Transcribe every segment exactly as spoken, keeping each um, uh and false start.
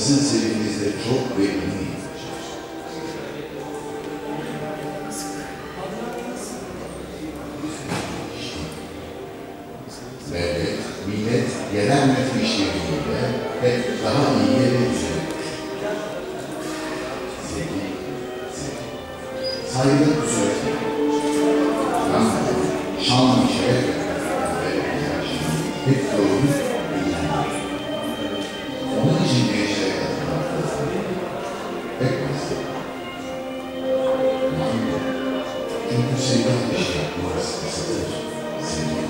basın serimizde çok ve iyi. Devlet, millet genel müdür işleriyle hep daha iyi yere düzenlidir. Zeki, zeki. Saygıda kusur etmeyin. Rahmetli, şanlı şeref ve hep doğru bilinir. Onun için gençlere katılmakta pek basit. Çünkü sevgi bir şey yapmaz, kısadır, sevgi.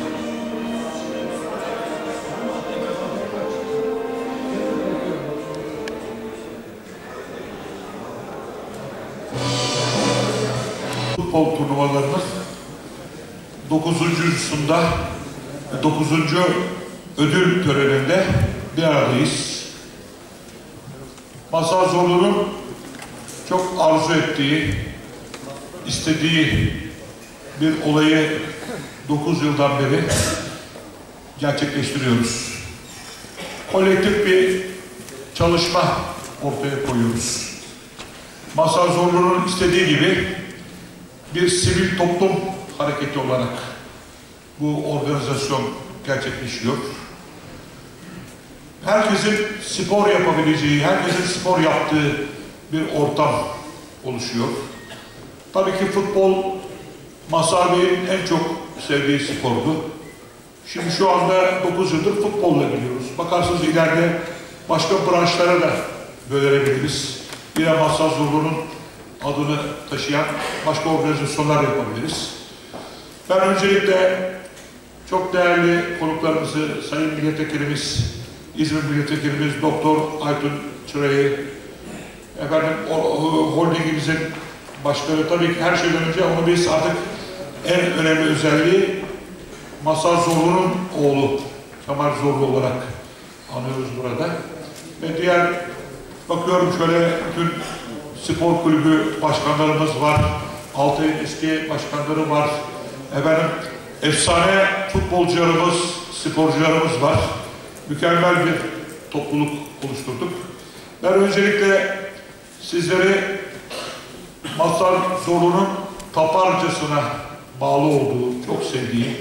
Futbol turnuvalarımız dokuzuncusunda dokuzuncu ödül töreninde bir aradayız. Masal Zorlu'nun çok arzu ettiği, istediği bir olayı dokuz yıldan beri gerçekleştiriyoruz. Kolektif bir çalışma ortaya koyuyoruz. Masal Zorlu'nun istediği gibi bir sivil toplum hareketi olarak bu organizasyon gerçekleşiyor. Herkesin spor yapabileceği, herkesin spor yaptığı bir ortam oluşuyor. Tabii ki futbol, Mazhar Bey'in en çok sevdiği spordu. Şimdi şu anda dokuz yıldır futbolla biliyoruz. Bakarsınız ileride başka branşlara da bölebiliriz. Yine Mazhar Zorlu'nun adını taşıyan başka organizasyonlar yapabiliriz. Ben öncelikle çok değerli konuklarımızı, Sayın Milletvekilimiz, İzmir Milletvekilimiz Doktor Aytun Çıray'ı, efendim holdingimizin başkanı, tabii ki her şeyden önce onu biz artık en önemli özelliği Mazhar Zorlu'nun oğlu Kemal Zorlu olarak anıyoruz burada. Ve diğer, bakıyorum şöyle bütün spor kulübü başkanlarımız var, Altay'ın eski başkanları var, efendim efsane futbolcularımız, sporcularımız var. Mükemmel bir topluluk oluşturduk. Ben öncelikle sizleri Mazhar Zorlu'nun taparcasına bağlı olduğu, çok sevdiği,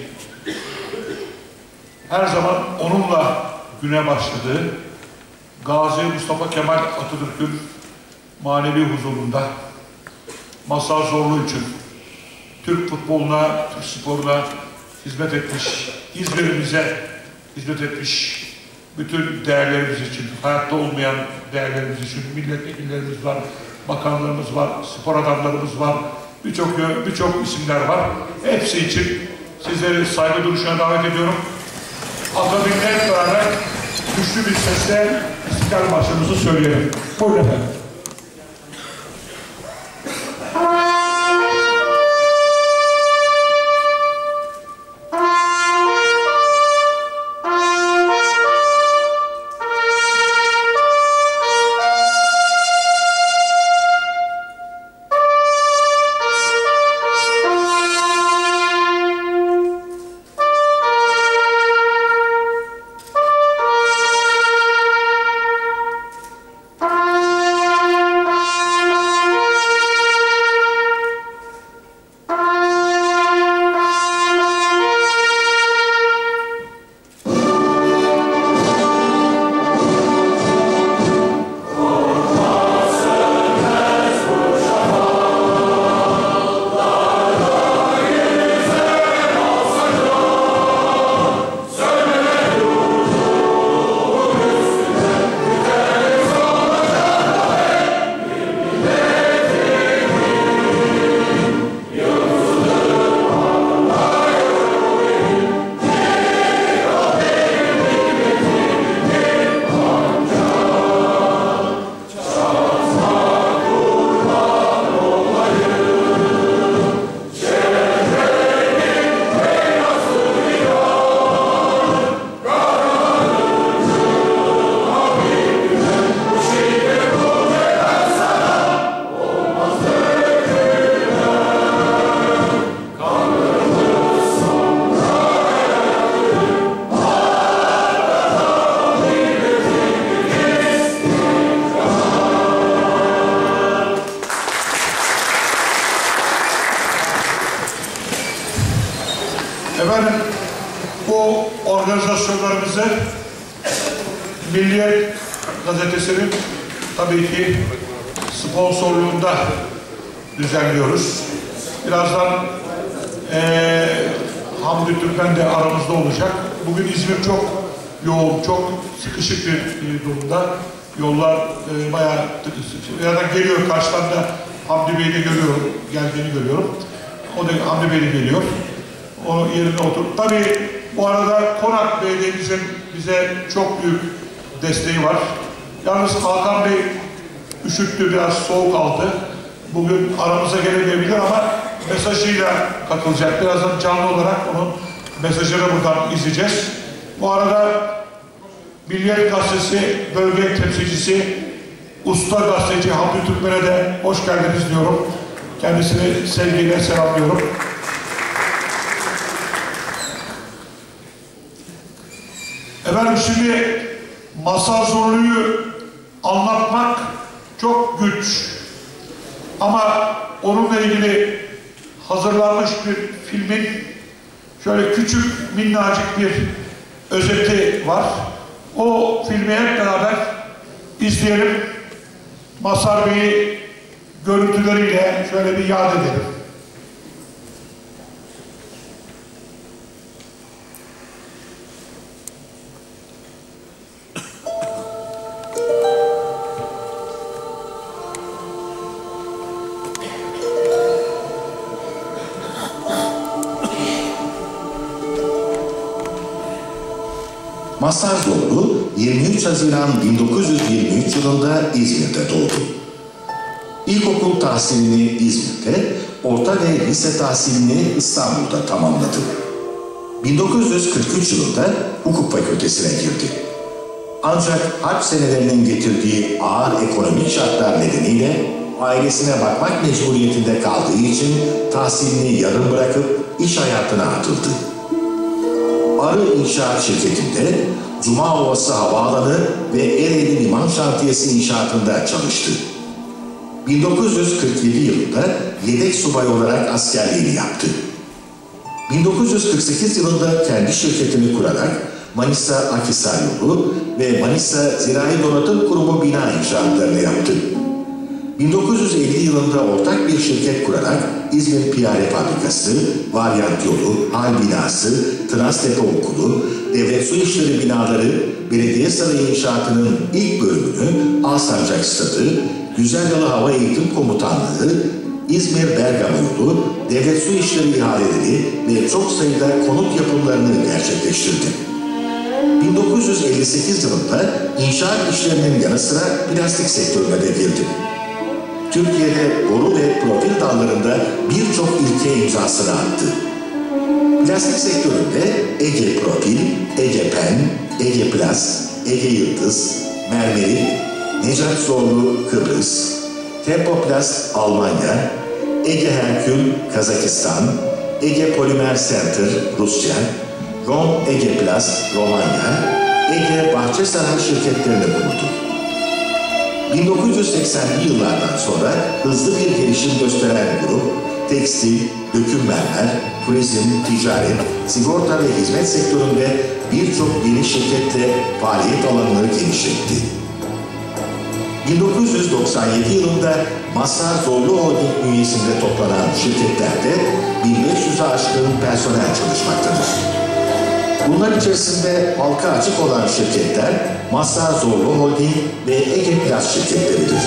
her zaman onunla güne başladığı Gazi Mustafa Kemal Atatürk'ün manevi huzurunda Mazhar Zorlu için Türk futboluna, Türk sporuna hizmet etmiş, İzmir'imize hizmet etmiş, bütün değerlerimiz için, hayatta olmayan değerlerimiz için milletvekillerimiz var, bakanlarımız var, spor adamlarımız var, birçok birçok isimler var. Hepsi için sizleri saygı duruşuna davet ediyorum. Akabinde hep beraber güçlü bir sesle İstiklal Marşımızı söyleyelim. Buyurun efendim. Ah! Efendim, bu organizasyonlarımızı Milliyet Gazetesi'nin tabii ki sponsorluğunda düzenliyoruz. Birazdan ee, Hamdi Türkmen de aramızda olacak. Bugün İzmir çok yoğun, çok sıkışık bir, bir durumda. Yollar e, bayağı ya da geliyor, karşıdan da Hamdi Bey'i de görüyorum, geldiğini görüyorum. O da Hamdi Bey de geliyor. O yerine otur. Tabii bu arada Konak Belediye'mizin bize çok büyük desteği var. Yalnız Hakan Bey üşüttü, biraz soğuk aldı. Bugün aramıza gelemeyebilir ama mesajıyla katılacak. Birazdan canlı olarak onun mesajını buradan izleyeceğiz. Bu arada Milliyet Gazetesi bölge temsilcisi usta gazeteci Hamdi Türkmen'e de hoş geldiniz diyorum. Kendisini sevgiyle selamlıyorum. Efendim, şimdi Mazhar Zorlu'yu anlatmak çok güç. Ama onunla ilgili hazırlanmış bir filmin şöyle küçük, minnacık bir özeti var. O filmi hep beraber izleyelim. Mazhar Bey'i görüntüleriyle şöyle bir yad edelim. Mazhar Zorlu yirmi üç Haziran bin dokuz yüz yirmi üç yılında İzmir'de doğdu. İlkokul tahsilini İzmir'de, orta ve lise tahsilini İstanbul'da tamamladı. bin dokuz yüz kırk üç yılında hukuk fakültesine girdi. Ancak harp senelerinin getirdiği ağır ekonomik şartlar nedeniyle ailesine bakmak mecburiyetinde kaldığı için tahsilini yarım bırakıp iş hayatına atıldı. Arı İnşaat Şirketi'nde Cuma Ovası Havaalanı ve Ereğli Liman Şantiyesi inşaatında çalıştı. bin dokuz yüz kırk yedi yılında yedek subay olarak askerliğini yaptı. bin dokuz yüz kırk sekiz yılında kendi şirketini kurarak Manisa Akhisar Yolu ve Manisa Zirai Donatım Kurumu bina inşaatlarını yaptı. bin dokuz yüz elli yılında ortak bir şirket kurarak İzmir Piyade Fabrikası, Varyant Yolu, Hal Binası, Transtepe Okulu, Devlet Su İşleri binaları, Belediye Sarayı inşaatının ilk bölümünü Alsancak Stadı, Güzelyalı Hava Eğitim Komutanlığı, İzmir Bergama Yolu, Devlet Su İşleri ihaleleri ve çok sayıda konut yapımlarını gerçekleştirdi. bin dokuz yüz elli sekiz yılında inşaat işlerinin yanı sıra plastik sektörüne de girdi. Türkiye'de boru ve profil dallarında birçok ilke imzasını attı. Plastik sektöründe Ege Profil, Ege Pen, Ege Plast, Ege Yıldız, Mermerik, Necat Zorlu Kıbrıs, Tempoplast Almanya, Ege Herkül Kazakistan, Ege Polimer Center Rusya, Rom Ege Plast Romanya, Ege Bahçesaray şirketlerini kurdu. bin dokuz yüz seksenli yıllardan sonra hızlı bir gelişim gösteren grup, tekstil, döküm mermer, turizm, ticaret, sigorta ve hizmet sektöründe birçok yeni şirketle faaliyet alanları genişletti. bin dokuz yüz doksan yedi yılında Mazhar Zorlu Holding bünyesinde toplanan şirketlerde bin beş yüze aşkın personel çalışmaktadır. Bunlar içerisinde halka açık olan şirketler Mazhar Zorlu Holding ve Ege Plast şirketleridir.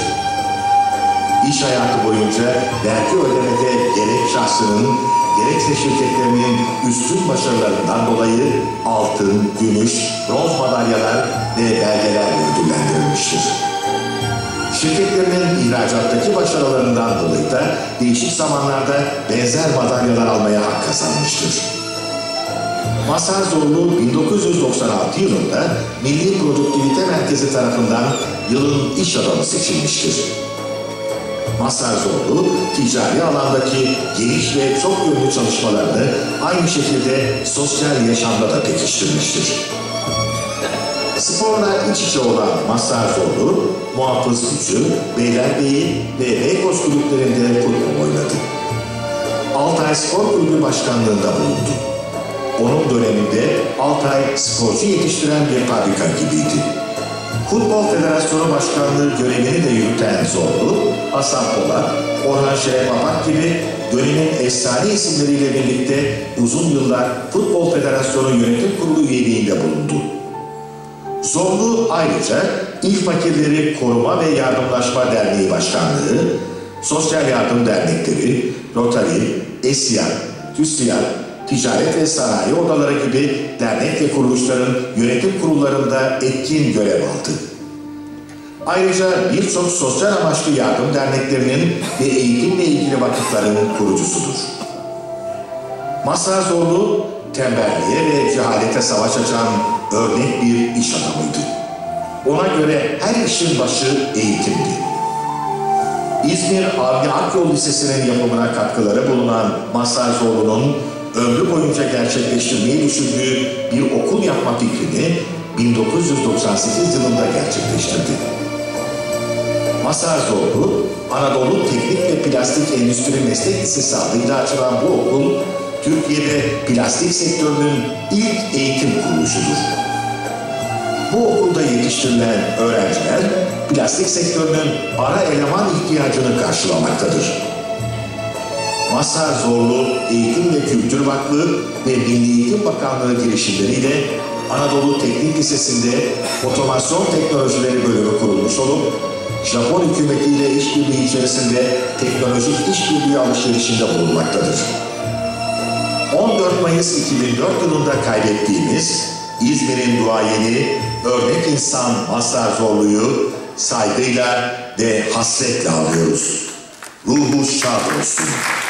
İş hayatı boyunca vergi ödemede gerek şahsının gerekse şirketlerinin üstün başarılarından dolayı altın, gümüş, bronz madalyalar ve belgelerle ödüllendirilmiştir. Şirketlerinin ihracattaki başarılarından dolayı da değişik zamanlarda benzer madalyalar almaya hak kazanmıştır. Mazhar Zorlu bin dokuz yüz doksan altı yılında Milli Produktivite Merkezi tarafından yılın iş adamı seçilmiştir. Mazhar Zorlu, ticari alandaki geniş ve çok yönlü çalışmalarını aynı şekilde sosyal yaşamda da pekiştirmiştir. Sporla iç içe olan Mazhar Zorlu, Muhafız Gücü, Beylerbeyi ve Beykoz kulüplerinde futbol oynadı. Altay Spor Kulübü başkanlığında bulundu. onun döneminde Altay sporcu yetiştiren bir fabrika gibiydi. Futbol Federasyonu Başkanlığı görevini de yürüten Zorlu, Hasan Polat, Orhan Şeref Apak gibi dönemin efsane isimleriyle birlikte uzun yıllar Futbol Federasyonu Yönetim Kurulu üyeliğinde bulundu. Zorlu ayrıca İl Fakirleri Koruma ve Yardımlaşma Derneği Başkanlığı, Sosyal Yardım Dernekleri, Rotary, ESİAD, TÜSİAD, Ticaret ve Sanayi Odaları gibi dernek ve kuruluşların yönetim kurullarında etkin görev aldı. Ayrıca birçok sosyal amaçlı yardım derneklerinin ve eğitimle ilgili vakıfların kurucusudur. Mazhar Zorlu, tembelliğe ve cehalete savaş açan örnek bir iş adamıydı. Ona göre her işin başı eğitimdi. İzmir Avni Akyol Lisesi'nin yapımına katkıları bulunan Mazhar Zorlu'nun ömrü boyunca gerçekleştirmeyi düşündüğü bir okul yapma fikrini bin dokuz yüz doksan sekiz yılında gerçekleştirdi. Mazhar Zorlu, Anadolu Teknik ve Plastik Endüstri Meslek Lisesi adıyla açılan bu okul, Türkiye'de plastik sektörünün ilk eğitim kuruluşudur. Bu okulda yetiştirilen öğrenciler, plastik sektörünün ara eleman ihtiyacını karşılamaktadır. Mazhar Zorlu, Eğitim ve Kültür Vakfı ve Milli Eğitim Bakanlığı girişimleriyle Anadolu Teknik Lisesi'nde Otomasyon Teknolojileri bölümü kurulmuş olup, Japon hükümetiyle işbirliği içerisinde teknolojik işbirliği alışverişinde bulunmaktadır. on dört Mayıs iki bin dört yılında kaybettiğimiz İzmir'in duayeni, örnek insan Mazhar Zorlu'yu saygıyla ve hasretle anıyoruz. Ruhu şad olsun.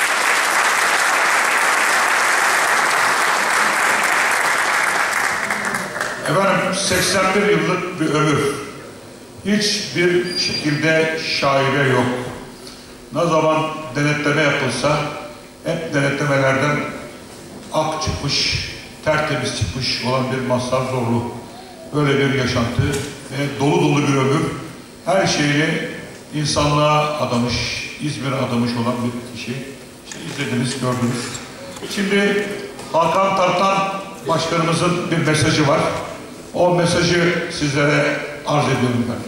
Efendim, seksen bir yıllık bir ömür. Hiçbir şekilde şaire yok. Ne zaman denetleme yapılsa hep denetlemelerden ak çıkmış, tertemiz çıkmış olan bir Mazhar Zorlu. Böyle bir yaşantı ve dolu dolu bir ömür. Her şeyi insanlığa adamış, İzmir'e adamış olan bir kişi. İşte izlediniz, gördünüz. Şimdi Hakan Tartan Başkanımızın bir mesajı var. O mesajı sizlere arz ediyorum ben.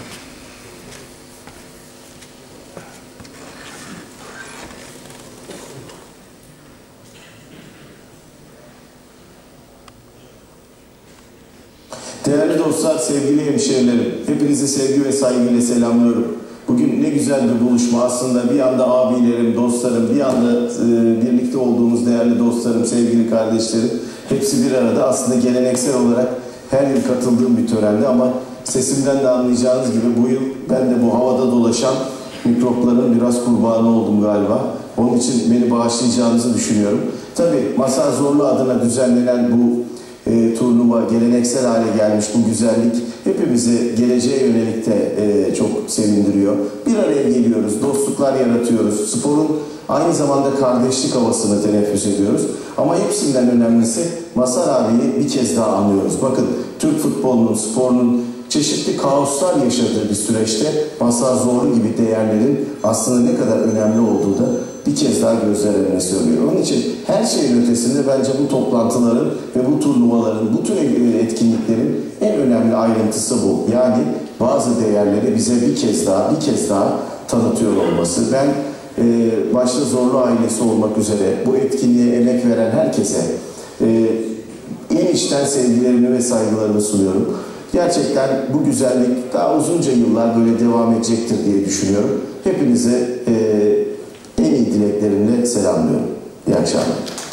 Değerli dostlar, sevgili hemşehrilerim, hepinizi sevgi ve saygıyla selamlıyorum. Bugün ne güzel bir buluşma aslında. Bir yanda abilerim, dostlarım, bir yanda e, birlikte olduğumuz değerli dostlarım, sevgili kardeşlerim. Hepsi bir arada. Aslında geleneksel olarak her yıl katıldığım bir törendi ama sesimden de anlayacağınız gibi bu yıl ben de bu havada dolaşan mikropların biraz kurbanı oldum galiba. Onun için beni bağışlayacağınızı düşünüyorum. Tabii Mazhar Zorlu adına düzenlenen bu E, turnuva geleneksel hale gelmiş, bu güzellik hepimizi geleceğe yönelik de e, çok sevindiriyor. Bir araya geliyoruz, dostluklar yaratıyoruz, sporun aynı zamanda kardeşlik havasını teneffüs ediyoruz. Ama hepsinden önemlisi Mazhar abiyi bir kez daha anlıyoruz. Bakın, Türk futbolunun, sporunun çeşitli kaoslar yaşadığı bir süreçte Mazhar Zorlu gibi değerlerin aslında ne kadar önemli olduğu da bir kez daha gözler önüne sürüyor. Onun için her şeyin ötesinde bence bu toplantıların ve bu turnuvaların, bu tür etkinliklerin en önemli ayrıntısı bu. Yani bazı değerleri bize bir kez daha, bir kez daha tanıtıyor olması. Ben e, başta Zorlu ailesi olmak üzere bu etkinliğe emek veren herkese e, en içten sevgilerimi ve saygılarımı sunuyorum. Gerçekten bu güzellik daha uzunca yıllar böyle devam edecektir diye düşünüyorum. Hepinize e, en iyi dileklerimle selamlıyorum. İyi akşamlar.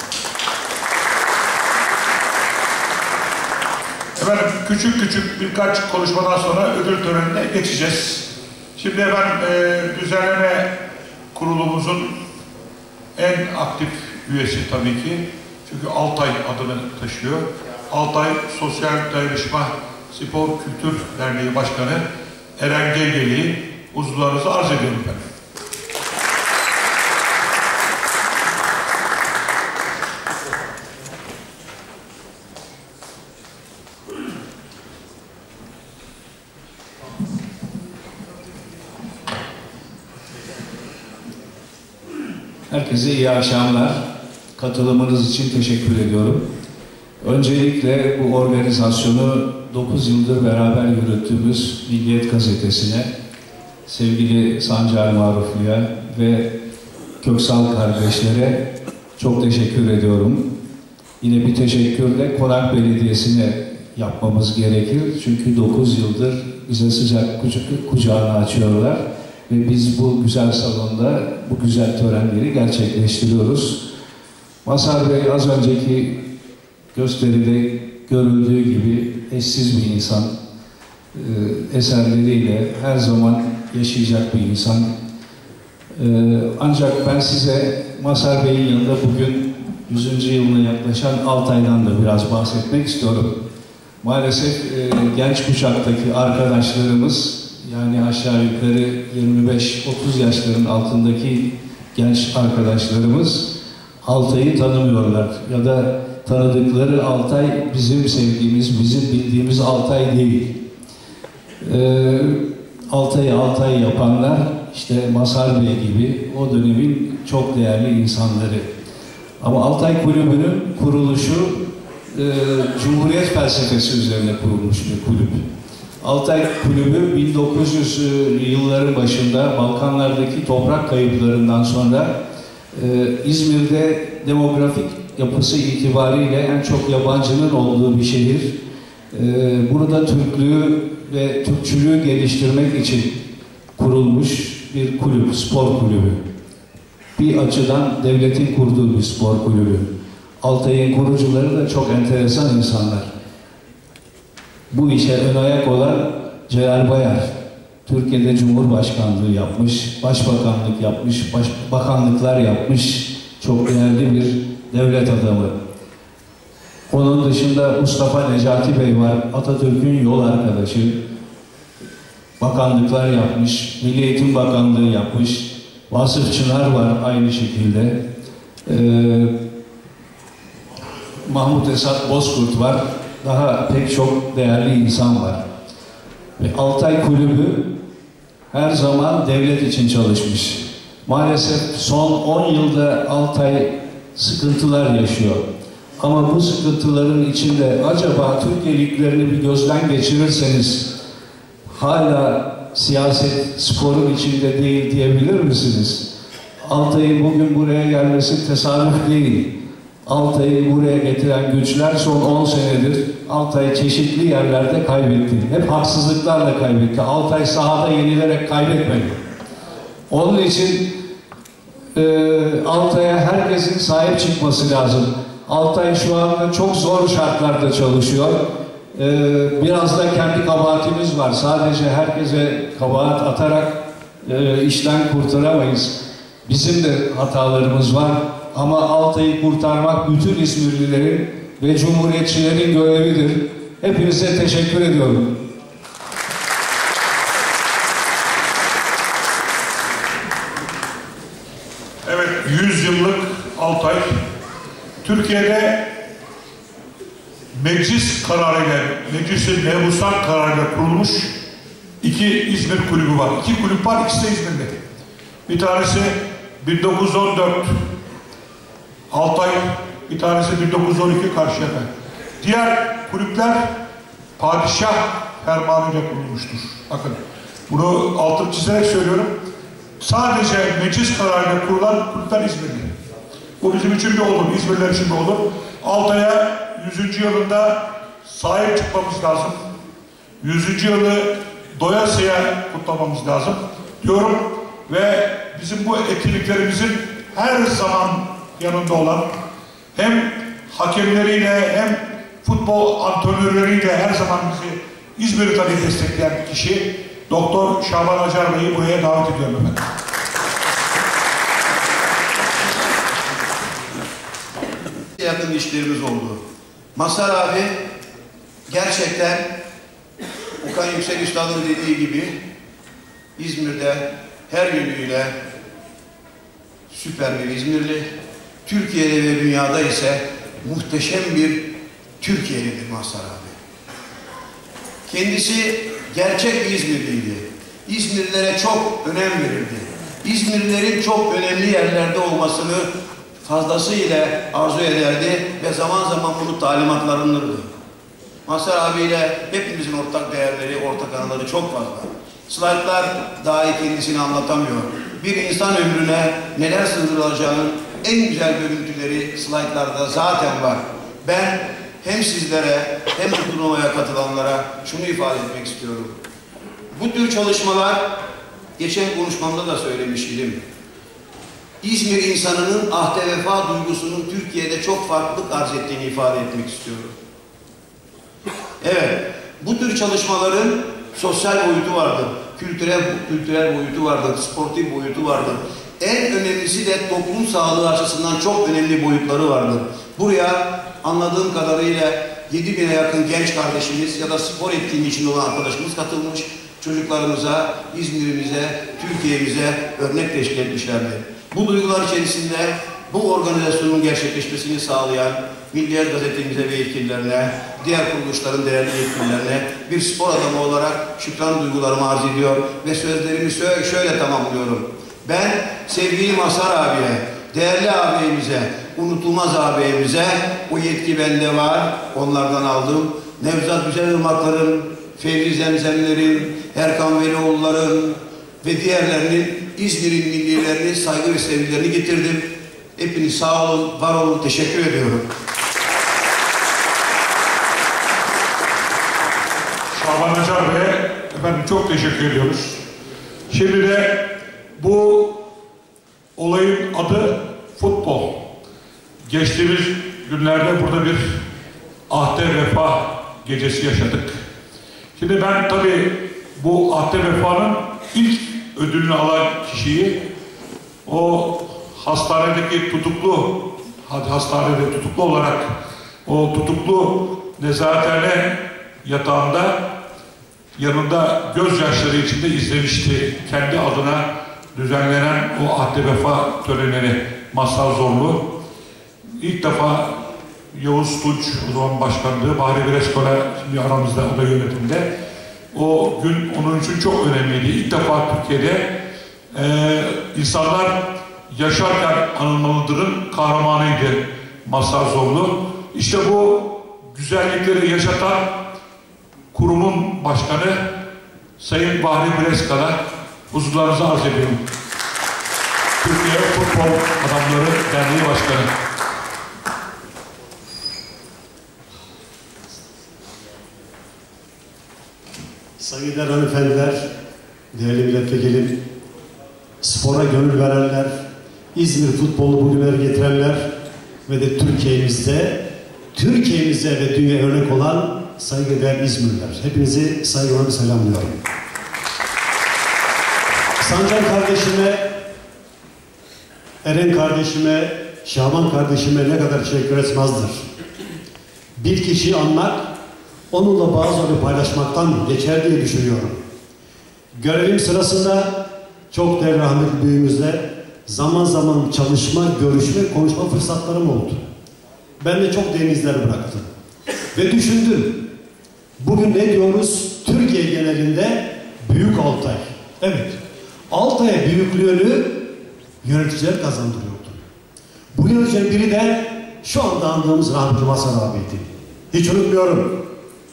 Efendim, küçük küçük birkaç konuşmadan sonra ödül törenine geçeceğiz. Şimdi efendim e, düzenleme kurulumuzun en aktif üyesi tabii ki. Çünkü Altay adını taşıyor. Altay Sosyal Dayanışma Spor Kültür Derneği Başkanı Eren Geygeli'yi huzurlarınıza arz ediyorum efendim. Herkese iyi akşamlar. Katılımınız için teşekkür ediyorum. Öncelikle bu organizasyonu dokuz yıldır beraber yürüttüğümüz Milliyet Gazetesi'ne, sevgili Sancar Maruflu'ya ve Köksal kardeşlere çok teşekkür ediyorum. Yine bir teşekkür de Konak Belediyesi'ne yapmamız gerekir. Çünkü dokuz yıldır bize sıcak kuca- kucağını açıyorlar. Ve biz bu güzel salonda bu güzel törenleri gerçekleştiriyoruz. Mazhar Bey az önceki gösteride görüldüğü gibi eşsiz bir insan. Ee, eserleriyle her zaman yaşayacak bir insan. Ee, ancak ben size Mazhar Bey'in yanında bugün yüzüncü yılına yaklaşan Altay'dan da biraz bahsetmek istiyorum. Maalesef e, genç kuşaktaki arkadaşlarımız, yani aşağı yukarı yirmi beş otuz yaşların altındaki genç arkadaşlarımız Altay'ı tanımıyorlar. Ya da tanıdıkları Altay bizim sevdiğimiz, bizim bildiğimiz Altay değil. Ee, Altay'ı Altay yapanlar işte Mazhar Bey gibi o dönemin çok değerli insanları. Ama Altay Kulübü'nün kuruluşu e, Cumhuriyet felsefesi üzerine kurulmuş bir kulüp. Altay Kulübü bin dokuz yüzlü yılların başında Balkanlardaki toprak kayıplarından sonra e, İzmir'de demografik yapısı itibariyle en çok yabancının olduğu bir şehir. E, burada Türklüğü ve Türkçülüğü geliştirmek için kurulmuş bir kulüp, spor kulübü. Bir açıdan devletin kurduğu bir spor kulübü. Altay'ın kurucuları da çok enteresan insanlar. Bu işe ön ayak olan Celal Bayar, Türkiye'de Cumhurbaşkanlığı yapmış, Başbakanlık yapmış, baş, bakanlıklar yapmış, çok değerli bir devlet adamı. Onun dışında Mustafa Necati Bey var, Atatürk'ün yol arkadaşı, bakanlıklar yapmış, Milli Eğitim Bakanlığı yapmış, Vasıf Çınar var aynı şekilde, ee, Mahmut Esat Bozkurt var, daha pek çok değerli insan var. Ve Altay Kulübü her zaman devlet için çalışmış. Maalesef son on yılda Altay sıkıntılar yaşıyor. Ama bu sıkıntıların içinde acaba Türkiye liglerini bir gözden geçirirseniz hala siyaset sporun içinde değil diyebilir misiniz? Altay'ın bugün buraya gelmesi tesadüf değil. Altay'ı buraya getiren güçler son on senedir Altay çeşitli yerlerde kaybetti. Hep haksızlıklarla kaybetti. Altay sahada yenilerek kaybetmedi. Onun için e, Altay'a herkesin sahip çıkması lazım. Altay şu anda çok zor şartlarda çalışıyor. E, biraz da kendi kabahatimiz var. Sadece herkese kabahat atarak e, işten kurtaramayız. Bizim de hatalarımız var. Ama Altay'ı kurtarmak bütün İzmirlilerin ve Cumhuriyetçilerin görevidir. Hepinize teşekkür ediyorum. Evet, yüz yıllık Altay, Türkiye'de meclis kararıyla, meclisin mebusan kararıyla kurulmuş iki İzmir kulübü var. İki kulüp var, ikisi de İzmir'de. Bir tanesi bin dokuz yüz on dört Altay, bir tanesi bin dokuz yüz on iki Karşıyaka. Diğer kulüpler padişah fermanıyla kurulmuştur. Bakın, bunu altını çizerek söylüyorum. Sadece meclis kararıyla kurulan kulüpler İzmir'de. Bu bizim için de olur, İzmirliler için de olur. Altay'a yüzüncü yılında sahip çıkmamız lazım. yüzüncü yılı doyasıya kutlamamız lazım diyorum ve bizim bu etkinliklerimizin her zaman yanında olan, hem hakemleriyle hem futbol antrenörleriyle her zaman bizi İzmir'i tabii destekleyen kişi Doktor Şaban Acar Bey'i buraya davet ediyorum efendim. Yakın ilişkilerimiz oldu. Mazhar abi gerçekten Okan Yüksel Üstad'ın dediği gibi İzmir'de her yönüyle süper bir İzmirli, Türkiye'de ve dünyada ise muhteşem bir Türkiye'lidir Mazhar abi. Kendisi gerçek bir İzmirliydi. İzmirlilere çok önem verirdi. İzmirlilerin çok önemli yerlerde olmasını fazlasıyla arzu ederdi ve zaman zaman bunu talimatlarınırdı. Mazhar abiyle hepimizin ortak değerleri, ortak anıları çok fazla. Slaytlar dahi kendisini anlatamıyor. Bir insan ömrüne neler sığdırılacağının en güzel görüntüleri slaytlarda zaten var. Ben hem sizlere hem bu turnuvaya katılanlara şunu ifade etmek istiyorum. Bu tür çalışmalar, geçen konuşmamda da söylemiş idim. İzmir insanının ahde vefa duygusunun Türkiye'de çok farklılık arz ettiğini ifade etmek istiyorum. Evet, bu tür çalışmaların sosyal boyutu vardır, kültürel, kültürel boyutu vardır, sportif boyutu vardır. En önemlisi de toplum sağlığı açısından çok önemli boyutları vardır. Buraya anladığım kadarıyla yedi bine yakın genç kardeşimiz ya da spor etkinliği içinde olan arkadaşımız katılmış. Çocuklarımıza, İzmir'imize, Türkiye'mize örnek teşkil etmişlerdi. Bu duygular içerisinde bu organizasyonun gerçekleşmesini sağlayan Milliyet Gazetemize ve yetkililerine, diğer kuruluşların değerli yetkililerine bir spor adamı olarak şükran duygularımı arz ediyor ve sözlerimi şöyle tamamlıyorum. Ben sevgili Mazhar abiye, değerli ağabeyimize, unutulmaz ağabeyimize, o yetki bende var, onlardan aldım. Nevzat Güzelirmakların, Fevzi Zemzemlerin, Erkan Velioğulların ve diğerlerinin İzmir'in millilerini, saygı ve sevgilerini getirdim. Hepiniz sağ olun, var olun, teşekkür ediyorum. Şaban Acar Bey'e efendim çok teşekkür ediyoruz. Şimdi de bu olayın adı futbol. Geçtiğimiz günlerde burada bir ahde vefa gecesi yaşadık. Şimdi ben tabii bu ahde vefanın ilk ödülünü alan kişiyi o hastanedeki tutuklu, hastanede tutuklu olarak o tutuklu nezarethane yatağında yanında gözyaşları içinde izlemişti. Kendi adına düzenlenen o ahde vefa törenini Mazhar Zorlu. İlk defa Yavuz Tunç o zaman başkanlığı, Bahri Bireskola şimdi aramızda, o da yönetimde. O gün onun için çok önemliydi. İlk defa Türkiye'de e, insanlar yaşarken anılmalıdırın kahramanıydı Mazhar Zorlu. İşte bu güzellikleri yaşatan kurumun başkanı Sayın Bahri Bireskola, huzurlarınıza arz ediyorum. Türkiye Futbol Adamları Derneği Başkanı. Saygıdeğer hanımefendiler, değerli milletvekilim, spora gönül verenler, İzmir futbolunu bugünlere getirenler ve de Türkiye'mizde, Türkiye'mize ve dünya örnek olan saygıdeğer İzmirliler. Hepinizi saygılarımı selamlıyorum. Sancar kardeşime, Eren kardeşime, Şaban kardeşime ne kadar teşekkür etmezdir. Bir kişiyi anmak, onunla bazıları paylaşmaktan geçer diye düşünüyorum. Görevim sırasında çok değerli rahmetli büyüğümüzle zaman zaman çalışma, görüşme, konuşma fırsatlarım oldu. Ben de çok derin izler bıraktım. Ve düşündüm. Bugün ne diyoruz? Türkiye genelinde Büyük Altay. Evet. Altay'a büyüklüğünü yöneticiler kazandırıyordu. Bu yöneticilerin biri de şu anda andığımız rahmetli Mazhar abiydi. Hiç unutmuyorum.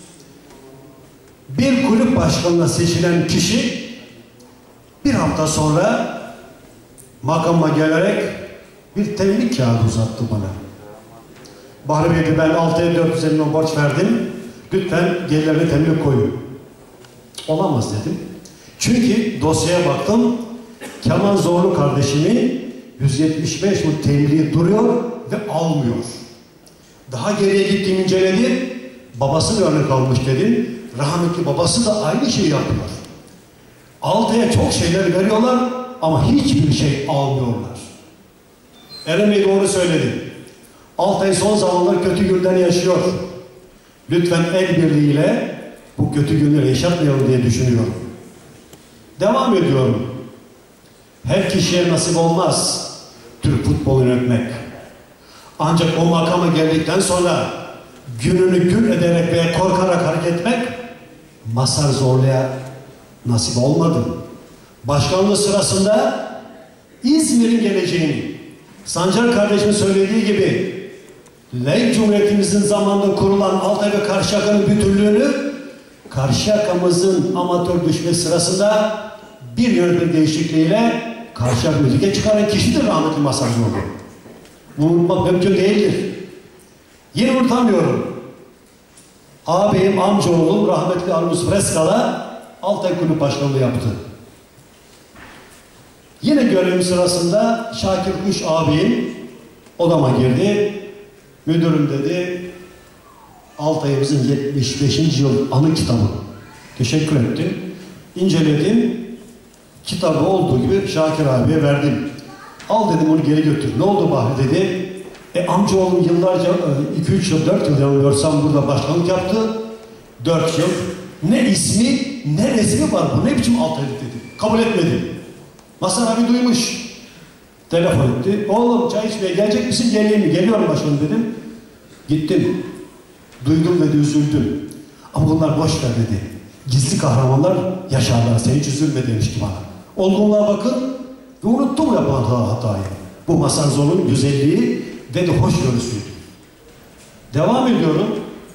Bir kulüp başkanına seçilen kişi bir hafta sonra makama gelerek bir teminlik kağıdı uzattı bana. Bahri Bey'de ben Altay'a dört yüz elli milyon borç verdim. Lütfen gelirlerine teminlik koyun. Olamaz dedim. Çünkü dosyaya baktım. Kemal Zorlu kardeşimin yüz yetmiş beş bin teminliği duruyor ve almıyor. Daha geriye gittim, inceledim. Babası örnek almış dedim. Rahmetli babası da aynı şeyi yapıyor. Altay'a çok şeyler veriyorlar ama hiçbir şey almıyorlar. Eren Bey doğru söyledi. Altay son zamanlar kötü günler yaşıyor. Lütfen el birliğiyle bu kötü günleri yaşatmayalım diye düşünüyorum. Devam ediyorum. Her kişiye nasip olmaz Türk futbolu yönetmek. Ancak o makama geldikten sonra gününü gün ederek veya korkarak hareket etmek Mazhar Zorlu'ya nasip olmadı. Başkanlığı sırasında İzmir'in geleceğini, Sancar kardeşimin söylediği gibi laik cumhuriyetimizin zamanında kurulan Altay ve Karşıyaka'nın bütünlüğünü Karşıyaka'mızın amatör düşme sırasında bir yönetim değişikliğiyle Karşıyaka lige çıkaran kişidir rahmetli Mazhar Zorlu. Bunu unutmak mümkün değildir. Yine unutamıyorum. Ağabeyim, amcaoğlum rahmetli Arnus Freskala Altay Kulüp Başkanlığı yaptı. Yine görevim sırasında Şakir Kuş ağabeyim odama girdi. Müdürüm dedi, Altay'ımızın yetmiş beşinci yıl anı kitabı. Teşekkür ettim. İnceledim. Kitabı olduğu gibi Şakir abiye verdim. Al dedim, onu geri götür. Ne oldu Bahri dedi. E amcaoğlum yıllarca, iki üç yıl, dört yıl yanılıyorsam burada başkanlık yaptı. dört yıl. Ne ismi, ne resmi var bu, ne biçim Altay'lık dedi. Kabul etmedi. Mazhar abi duymuş. Telefon etti. Oğlum çay içmeye gelecek misin? Geleyim mi? Geliyorum başkanım dedim. Gittim. Duydum dedi, üzüldüm. Ama bunlar boş ver dedi. Gizli kahramanlar yaşarlar. Sen hiç üzülme demişti bana. Olgunluğa bakın ve unuttum yapan hatayı. Bu Mazhar Zorlu'nun güzelliği ve de hoşgörüsüydü. Devam ediyorum.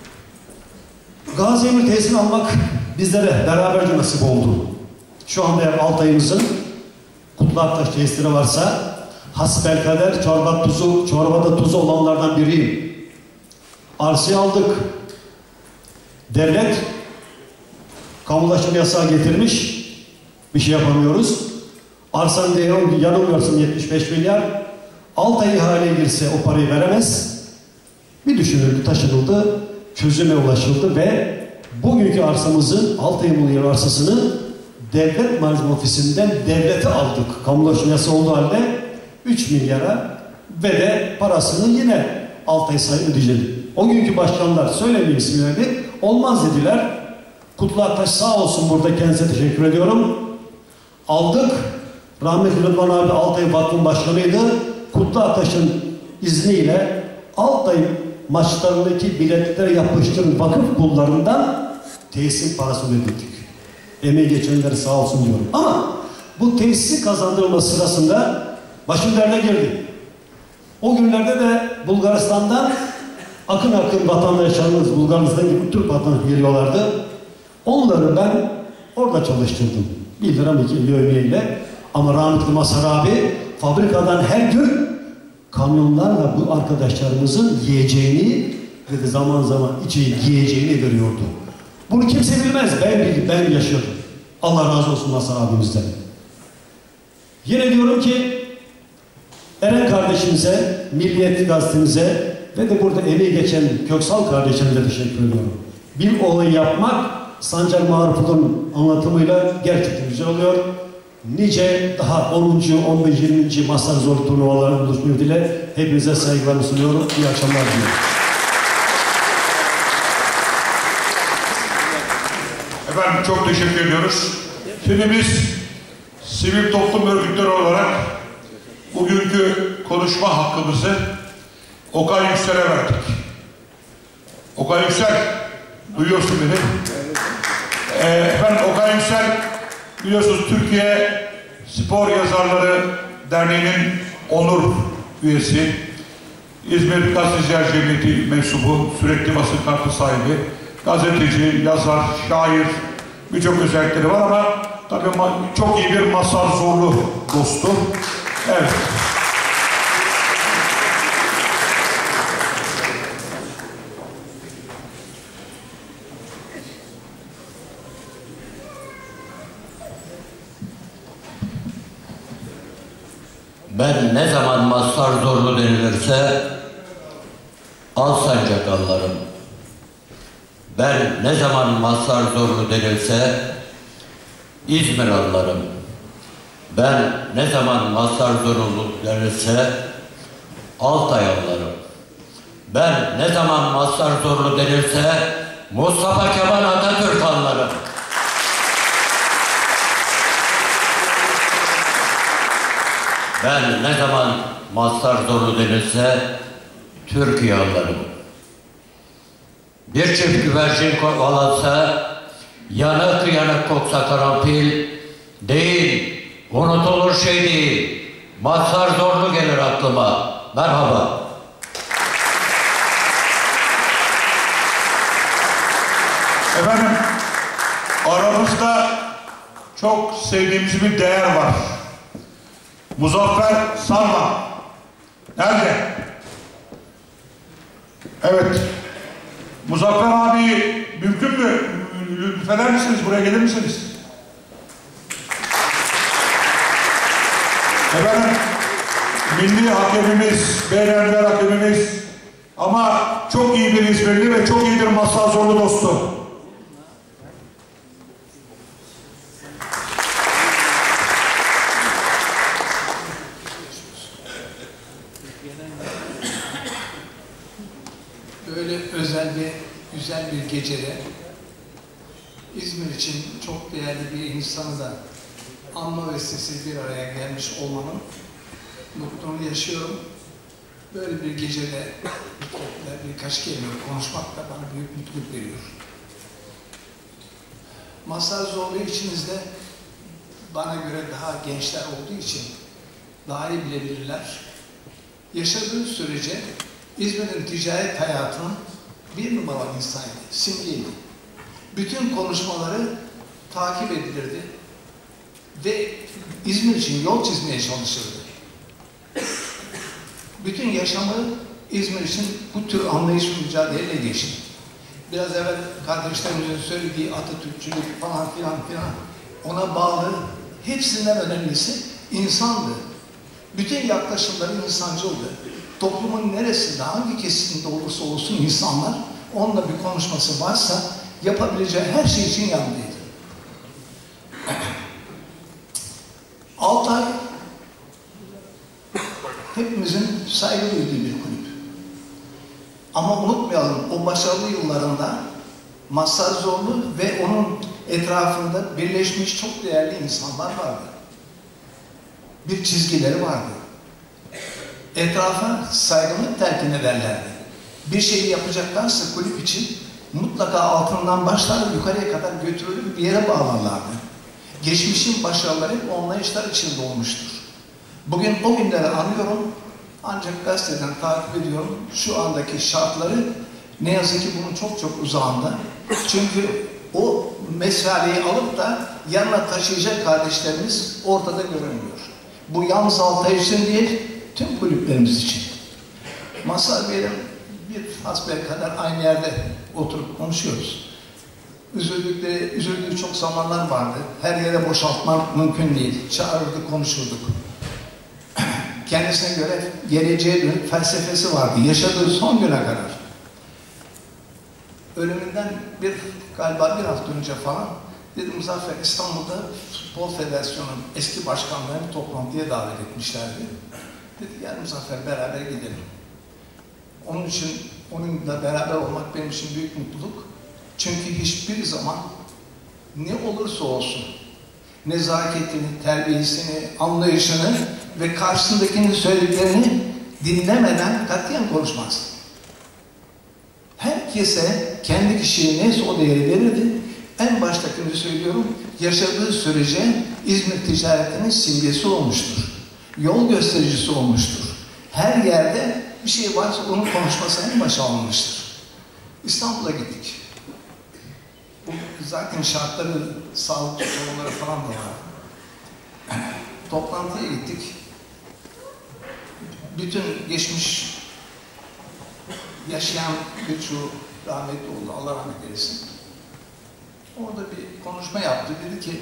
Gazi Emir tesisini almak bizlere beraberce nasip oldu. Şu anda eğer Altay'ımızın Kutlu Aktaş tesisleri varsa hasbelkader çorba tuzu, çorbada tuzu olanlardan biriyim. Arsayı aldık. Devlet kamulaştırma yasağı getirmiş. Bir şey yapamıyoruz. Arsanın değeri yanılmıyorsun yetmiş beş milyar. Altay ihaleye girse o parayı veremez. Bir düşünüldü, taşınıldı, çözüme ulaşıldı ve bugünkü arsamızın Altay'ın arsasını Devlet Malzeme Ofisi'nden devlete aldık. Kamulaştırma yasağı olduğu halde üç milyara ve de parasını yine Altay sayı ödeyecek. O günkü başkanlar, söylemeyeyim isimlerini, olmaz dediler. Kutlu Aktaş sağ olsun, burada kendisine teşekkür ediyorum. Aldık. Rahmetli Rıdvan abi Altay Vakfı'nın başkanıydı. Kutlu Aktaş'ın izniyle Altay maçlarındaki biletlere yapıştırın vakıf pullarından tesisin parasını ödedik. Emeği geçenleri sağ olsun diyorum. Ama bu tesisi kazandırılma sırasında başım derde girdi. O günlerde de Bulgaristan'dan akın akın vatandaşlarımız, Bulgaristan gibi Türk vatandaşı geliyorlardı. Onları ben orada çalıştırdım. Bir lira iki yövmiyeyle. Ama rahmetli Mazhar abi fabrikadan her gün kamyonlarla bu arkadaşlarımızın yiyeceğini ve de zaman zaman içeceği giyeceğini veriyordu. Bunu kimse bilmez. Ben, ben yaşadım. Allah razı olsun Mazhar abimizden. Yine diyorum ki Eren kardeşimize, Milliyet gazetemize ve de burada emeği geçen Köksal kardeşimize teşekkür ediyorum. Bir olayı yapmak Sancar Maruf'un anlatımıyla gerçekten güzel oluyor. Nice daha onuncu on beş yirminci Mazhar Zorlu turnuvalarının buluşma dileğiyle hepinize saygılarımı sunuyorum. İyi akşamlar diliyorum. Efendim çok teşekkür ediyoruz. Şimdi biz sivil toplum örgütleri olarak bugünkü konuşma hakkımızı Okay Yüksel'e verdik. Okay Yüksel, duyuyorsun beni. Ee, efendim Okay Yüksel, biliyorsunuz Türkiye Spor Yazarları Derneği'nin onur üyesi, İzmir Gazeteciler Cemiyeti mensubu, sürekli basın kartı sahibi, gazeteci, yazar, şair, birçok özellikleri var ama tabii çok iyi bir Mazhar Zorlu dostu. Evet. Ben ne zaman Mazhar Zorlu denilirse Alsancak anlarım. Ben ne zaman Mazhar Zorlu denilse İzmir anlarım. Ben ne zaman Mazhar Zorlu denilse Altay anlarım. Ben ne zaman Mazhar Zorlu denilse Mustafa Kemal Atatürk anlarım. Ben ne zaman Mazhar Zorlu denilse Türkiye anlarım. Bir çift güvercin kovalansa, yanık yanık koksa karanfil, değil, unutulur şey değil. Mazhar Zorlu gelir aklıma. Merhaba. Efendim, aramızda çok sevdiğimiz bir değer var. Muzaffer Sarman. Nerede? Evet. Muzaffer abi mümkün mü? Lütfeder misiniz? Buraya gelir misiniz? Efendim, milli hakemimiz, beğenilen hakemimiz ama çok iyi bir İzmirli ve çok iyi bir Mazhar Zorlu dostu. Böyle özel ve güzel bir gecede İzmir için çok değerli bir insanı da anma vesilesi bir araya gelmiş olmanın mutluluğunu yaşıyorum. Böyle bir gecede birkaç kelime konuşmak da bana büyük mutluluk veriyor. Mazhar Zorlu içinizde bana göre daha gençler olduğu için daha iyi bilebilirler. Yaşadığı sürece İzmir'in ticaret hayatının bir numaralı insanıydı, simgeydi. Bütün konuşmaları takip edilirdi ve İzmir için yol çizmeye çalışırdı. Bütün yaşamı İzmir için bu tür anlayış mücadeleyle geçti. Biraz evvel kardeşlerimizin söylediği Atatürkçülük falan filan filan ona bağlı, hepsinden önemlisi insandı. Bütün yaklaşımları insancıldı. Toplumun neresinde, hangi kesimde olursa olsun insanlar onunla bir konuşması varsa yapabileceği her şey için yanındaydı. Altay hepimizin saygı duyduğu bir kulüp. Ama unutmayalım, o başarılı yıllarında Mazhar Zorlu ve onun etrafında birleşmiş çok değerli insanlar vardı. Bir çizgileri vardı. Etrafa saygınlık telkin ederlerdi. Bir şeyi yapacaklarsa kulüp için mutlaka altından başlar yukarıya kadar götürülür bir yere bağlarlardı. Geçmişin başarıları hep anlayışlar içinde olmuştur. Bugün o günleri anlıyorum ancak gazeteden takip ediyorum şu andaki şartları ne yazık ki bunun çok çok uzağında. Çünkü o meseleyi alıp da yanına taşıyacak kardeşlerimiz ortada görünmüyor. Bu yalnız Altay için değil, tüm kulüplerimiz için. Mazhar Bey'le bir hasbelkader aynı yerde oturup konuşuyoruz. Üzüldükleri, üzüldüğü çok zamanlar vardı. Her yere boşaltmak mümkün değil. Çağırırdık, konuşurduk. Kendisine göre geleceğe dönük felsefesi vardı. Yaşadığı son güne kadar. Ölümünden bir, galiba bir hafta önce falan dedim Muzaffer İstanbul'da Futbol Federasyonu'nun eski başkanlarını toplantıya davet etmişlerdi. Dedi gel Muzaffer beraber gidelim. Onun için onunla beraber olmak benim için büyük mutluluk. Çünkü hiçbir zaman ne olursa olsun nezaketini, terbiyesini, anlayışını ve karşısındakinin söylediklerini dinlemeden katiyen konuşmaz. Herkese kendi kişiliği neyse o değeri verirdi. En baştakini söylüyorum, yaşadığı sürece İzmir ticaretinin simgesi olmuştur. Yol göstericisi olmuştur. Her yerde bir şey varsa onun konuşması en başa alınmıştır. İstanbul'a gittik. Bu zaten şartları, sağlık sorunları falan da var. Toplantıya gittik. Bütün geçmiş yaşayan birçoğu rahmetli oldu. Allah rahmet eylesin. Orada bir konuşma yaptı. Dedi ki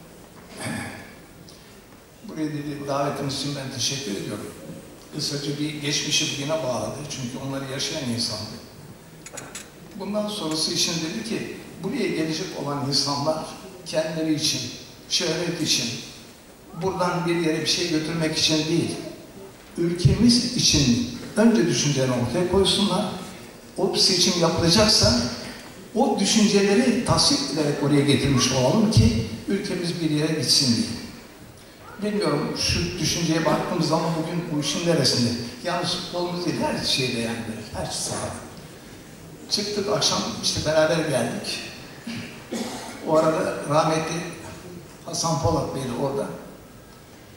buraya dedi davetiniz için ben teşekkür ediyorum. Kısaca bir geçmişi bugüne bağladı. Çünkü onları yaşayan insandı. Bundan sonrası için dedi ki buraya gelecek olan insanlar kendileri için, şöhret için, buradan bir yere bir şey götürmek için değil, ülkemiz için önce düşüncelerini ortaya koysunlar. O seçim yapılacaksa o düşünceleri tasvip ederek oraya getirmiş olalım ki ülkemiz bir yere gitsin diye. Bilmiyorum şu düşünceye baktığımız zaman bugün bu işin neresinde? Yalnız futbolumuz değil, her şeyde yani, her sahada. Çıktık akşam işte beraber geldik. O arada rahmetli Hasan Polat Bey'di orada.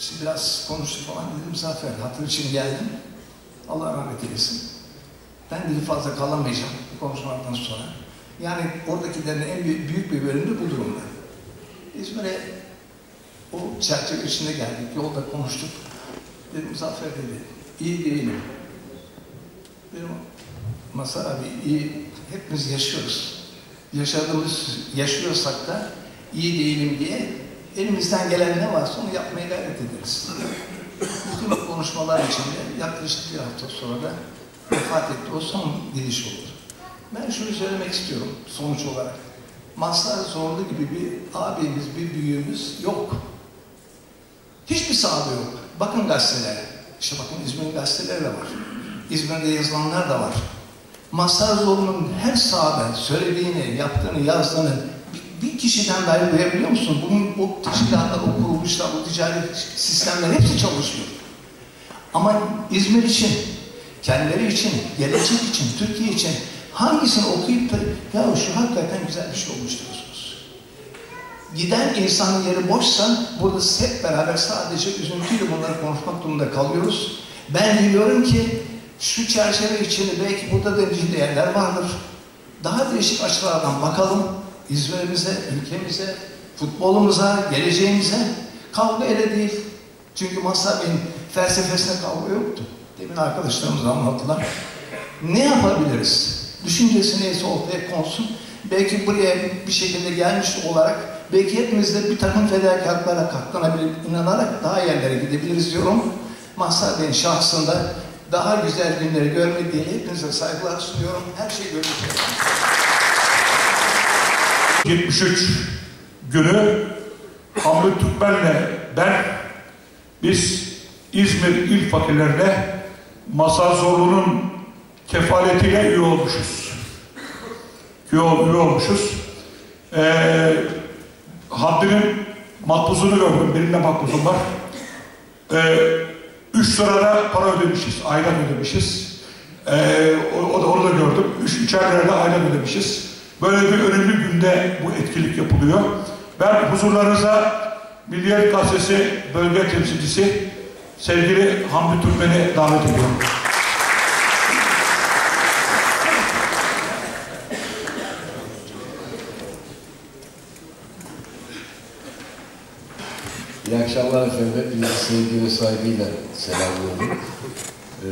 İşte biraz konuştuk falan dedim, Zafer hatır için geldim. Allah rahmet eylesin. Ben dedi fazla kalamayacağım bu konuşmalardan sonra. Yani oradakilerin en büyük, büyük bir bölümü bu durumda. İzmir'e o çerçeve içinde geldik, yolda konuştuk. Dedim Zafer dedi, iyi değilim. Dedim Mazhar abi iyi, hepimiz yaşıyoruz. Yaşadığımız, yaşıyorsak da iyi değilim diye elimizden gelen ne varsa onu yapmaya gayret ederiz. Bütün bu konuşmalar içinde yaklaşık bir hafta sonra da vefat etti. O son gidiş oldu. Ben şunu söylemek istiyorum sonuç olarak. Mazhar Zorlu gibi bir abimiz, bir büyüğümüz yok. Hiçbir sahada yok. Bakın gazetelere. İşte bakın İzmir'in gazeteleri de var. İzmir'de yazılanlar da var. Mazhar Zorlu'nun her sahada söylediğini, yaptığını, yazdığını bir, bir kişiden dahi duyabiliyor musun? Bugün o teşkilatlar, o kuruluşlar, o ticari sistemler hepsi çalışıyor. Ama İzmir için, kendileri için, gelecek için, Türkiye için hangisini okuyup da ya şu hakikaten güzel bir şey olmuş diyorsunuz. Giden insanın yeri boşsa burada hep beraber sadece üzüntüyle bunları konuşmak durumunda kalıyoruz. Ben biliyorum ki şu çerçeve içinde belki burada da ciddi değerler vardır. Daha değişik açılardan bakalım. İzmir'imize, ülkemize, futbolumuza, geleceğimize. Kavga ele değil. Çünkü Mazhar Bey'in felsefesine kavga yoktu. Demin arkadaşlarımız anlattılar. Ne yapabiliriz? Düşüncesi neyse ortaya konsun. Belki buraya bir şekilde gelmiş olarak belki hepimiz de bir takım fedakarlıklara katlanabilir, inanarak daha yerlere gidebiliriz diyorum. Mazhar Bey'in şahsında daha güzel günleri görmek diye hepinize saygılar sunuyorum. Her şey görüşürüz. yetmiş üç günü Hamdi Türkmen'le ben biz İzmir İl Fakirlerine Mazhar Zorlu'nun kefaletiyle üye olmuşuz. Üye, üye olmuşuz. Ee, Hamdi'nin makbuzunu gördüm. Birinde makbuzum var. Ee, üç lirada para ödemişiz. Aydan ödemişiz. Ee, o, da, onu da gördüm. Üç, üçer lirada aydan ödemişiz. Böyle bir önemli günde bu etkinlik yapılıyor. Ben huzurlarınıza Milliyet Gazetesi bölge temsilcisi sevgili Hamdi Türkmen'i davet ediyorum. İyi akşamlar efendim. Hepinizi sevgi ve saygıyla selamlıyorum. Ee,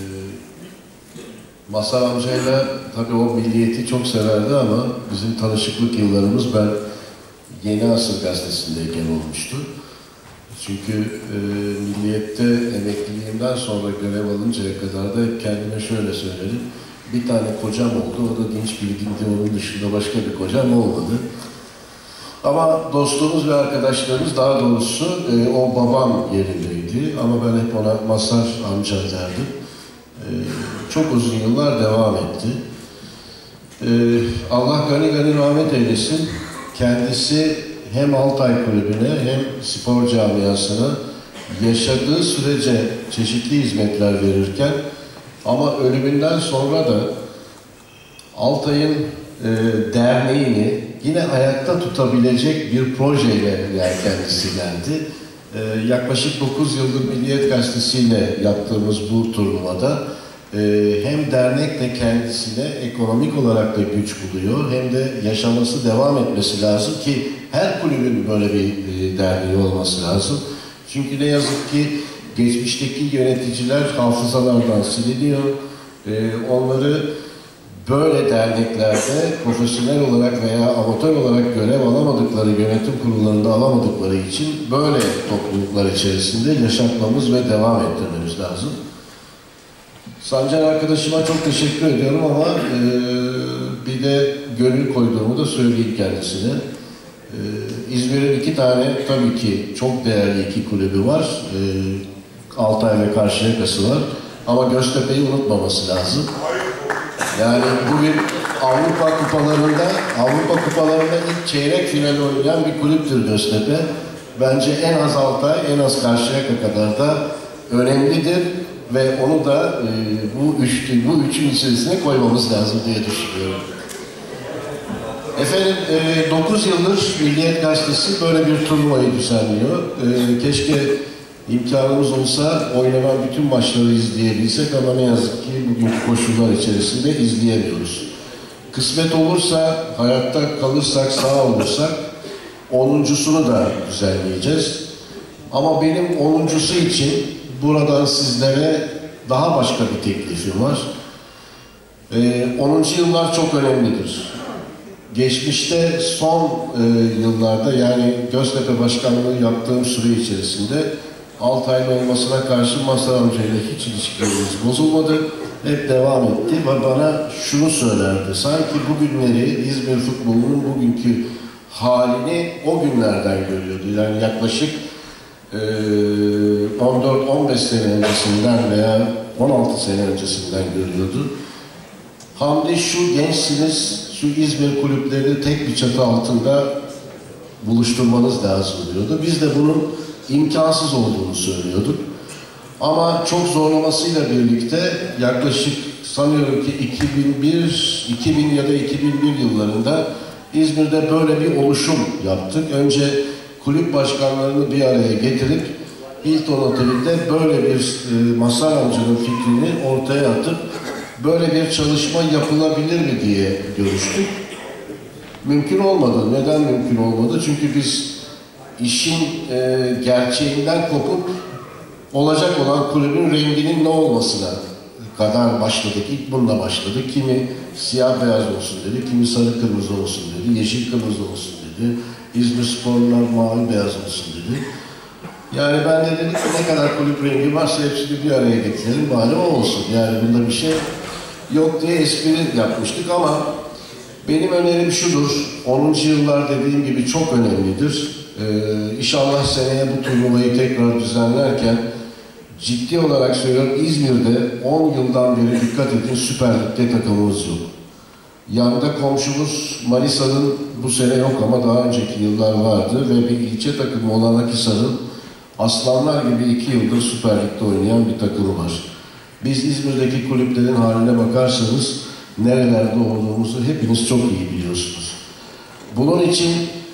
Mazhar amcayla tabii o milliyeti çok severdi ama bizim tanışıklık yıllarımız ben Yeni Asır Gazetesi'ndeyken olmuştu. Çünkü e, milliyette emekliliğimden sonra görev alıncaya kadar da kendime şöyle söyledim. Bir tane kocam oldu, o da dinç bilgindi, onun dışında başka bir kocam olmadı. Ama dostluğumuz ve arkadaşlarımız, daha doğrusu e, o babam yerindeydi ama ben hep ona Mazhar amca derdim. E, çok uzun yıllar devam etti. E, Allah gani gani rahmet eylesin. Kendisi hem Altay Kulübü'ne hem spor camiasına yaşadığı sürece çeşitli hizmetler verirken ama ölümünden sonra da Altay'ın e, derneğini yine ayakta tutabilecek bir projeyle yani kendisi geldi. Ee, yaklaşık dokuz yıldır Milliyet Gazetesi ile yaptığımız bu turnuvada e, hem dernek de kendisine ekonomik olarak da güç buluyor hem de yaşaması devam etmesi lazım ki her kulübün böyle bir e, derneği olması lazım. Çünkü ne yazık ki geçmişteki yöneticiler hafızalardan siliniyor. E, onları böyle derneklerde profesyonel olarak veya amatör olarak görev alamadıkları, yönetim kurullarında alamadıkları için böyle topluluklar içerisinde yaşatmamız ve devam ettirmemiz lazım. Sancar arkadaşıma çok teşekkür ediyorum ama e, bir de gönül koyduğumu da söyleyeyim kendisine. E, İzmir'in iki tane tabii ki çok değerli iki kulübü var. E, Altay ve Karşıyaka'sı var. Ama Göztepe'yi unutmaması lazım. Yani bugün Avrupa kupalarında, Avrupa kupalarında ilk çeyrek finali oynayan bir kulüptür Göztepe. Bence en az Altay, en az Karşıyaka kadar da önemlidir ve onu da e, bu üçlü, bu üçün içerisine koymamız lazım diye düşünüyorum. Efendim, e, dokuz yıldır Milliyet Gazetesi böyle bir turnuvayı düzenliyor. E, keşke İmkanımız olsa oynanan bütün maçları izleyebilsek ama ne yazık ki bugünkü koşullar içerisinde izleyemiyoruz. Kısmet olursa, hayatta kalırsak, sağ olursak onuncusunu da düzenleyeceğiz. Ama benim onuncusu için buradan sizlere daha başka bir teklifim var. Ee, onuncu yıllar çok önemlidir. Geçmişte son e, yıllarda, yani Göztepe Başkanlığı yaptığım süre içerisinde Altaylı olmasına karşı Mazhar amcayla hiç ilişkilerimiz bozulmadı. Hep devam etti ve bana şunu söylerdi. Sanki bugünleri, İzmir futbolunun bugünkü halini o günlerden görüyordu. Yani yaklaşık e, on dört on beş sene öncesinden veya on altı sene öncesinden görüyordu. Hamdi, şu gençsiniz, şu İzmir kulüplerini tek bir çatı altında buluşturmanız lazım diyordu. Biz de bunun imkansız olduğunu söylüyorduk. Ama çok zorlamasıyla birlikte yaklaşık sanıyorum ki iki bin bir, iki bin ya da iki bin bir yıllarında İzmir'de böyle bir oluşum yaptık. Önce kulüp başkanlarını bir araya getirip Hilton Oteli'nde böyle bir e, Mazhar amcanın fikrini ortaya atıp böyle bir çalışma yapılabilir mi diye görüştük. Mümkün olmadı. Neden mümkün olmadı? Çünkü biz işin e, gerçeğinden kopup olacak olan kulübün renginin ne olmasına kadar başladık. İlk bununla başladık. Kimi siyah beyaz olsun dedi, kimi sarı kırmızı olsun dedi, yeşil kırmızı olsun dedi, İzmir Sporlular mavi beyaz olsun dedi. Yani ben de dedim ki ne kadar kulüp rengi varsa hepsini bir araya getirelim, bari o olsun. Yani bunda bir şey yok diye espri yapmıştık ama benim önerim şudur. onuncu yıllar dediğim gibi çok önemlidir. Ee, İnşallah seneye bu turnuvayı tekrar düzenlerken ciddi olarak söylüyorum, İzmir'de on yıldan beri dikkat edin Süper Lig'de takımımız yok. Yanında komşumuz Manisa'nın bu sene yok ama daha önceki yıllar vardı ve bir ilçe takımı olan Akhisar'ın aslanlar gibi iki yıldır Süper Lig'de oynayan bir takımı var. Biz İzmir'deki kulüplerin haline bakarsanız nerelerde olduğumuzu hepiniz çok iyi biliyorsunuz. Bunun için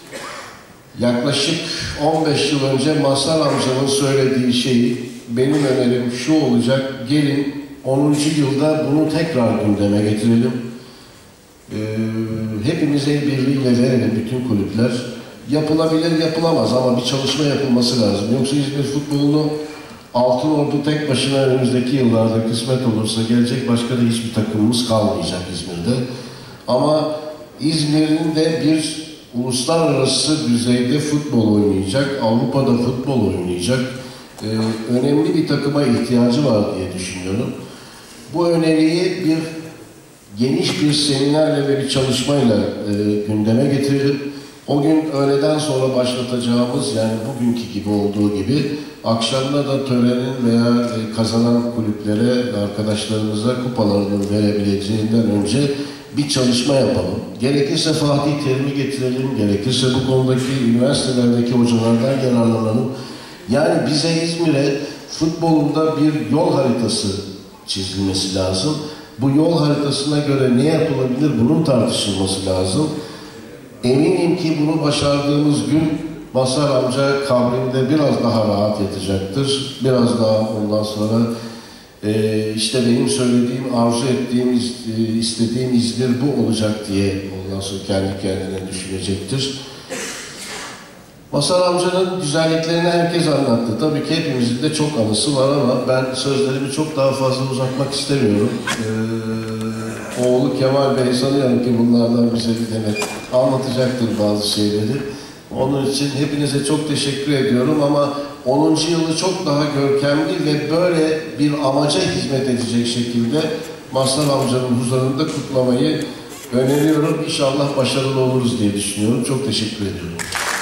yaklaşık on beş yıl önce Mazhar amcanın söylediği şeyi, benim önerim şu olacak: gelin onuncu yılda bunu tekrar gündeme getirelim. Ee, hepimiz el birliğiyle verelim, bütün kulüpler. Yapılabilir, yapılamaz ama bir çalışma yapılması lazım. Yoksa İzmir futbolunu Altınordu tek başına önümüzdeki yıllarda kısmet olursa gelecek başka da hiçbir takımımız kalmayacak İzmir'de. Ama İzmir'in de bir uluslararası düzeyde futbol oynayacak, Avrupa'da futbol oynayacak e, önemli bir takıma ihtiyacı var diye düşünüyorum. Bu öneriyi bir geniş bir seminerle ve bir çalışmayla e, gündeme getirelim. O gün öğleden sonra başlatacağımız, yani bugünkü gibi olduğu gibi, akşamda da törenin veya e, kazanan kulüplere, arkadaşlarımıza kupalarını verebileceğinden önce bir çalışma yapalım. Gerekirse Fatih Terim'i getirelim, gerekirse bu konudaki üniversitelerdeki hocalardan yararlanalım. Yani bize İzmir'e futbolunda bir yol haritası çizilmesi lazım. Bu yol haritasına göre ne yapılabilir, bunun tartışılması lazım. Eminim ki bunu başardığımız gün Mazhar amca kabrinde biraz daha rahat yatacaktır. Biraz daha ondan sonra e, işte benim söylediğim, arzu ettiğim, istediğim İzmir bu olacak diye ondan sonra kendi kendine düşünecektir. Mazhar amcanın güzelliklerini herkes anlattı. Tabii ki hepimizin de çok anısı var ama ben sözlerimi çok daha fazla uzatmak istemiyorum. Ee, oğlu Kemal Bey sanıyorum ki bunlardan bize bir demet anlatacaktır bazı şeyleri. Onun için hepinize çok teşekkür ediyorum ama onuncu yılı çok daha görkemli ve böyle bir amaca hizmet edecek şekilde Mazhar amcanın huzurunda kutlamayı öneriyorum. İnşallah başarılı oluruz diye düşünüyorum. Çok teşekkür ediyorum.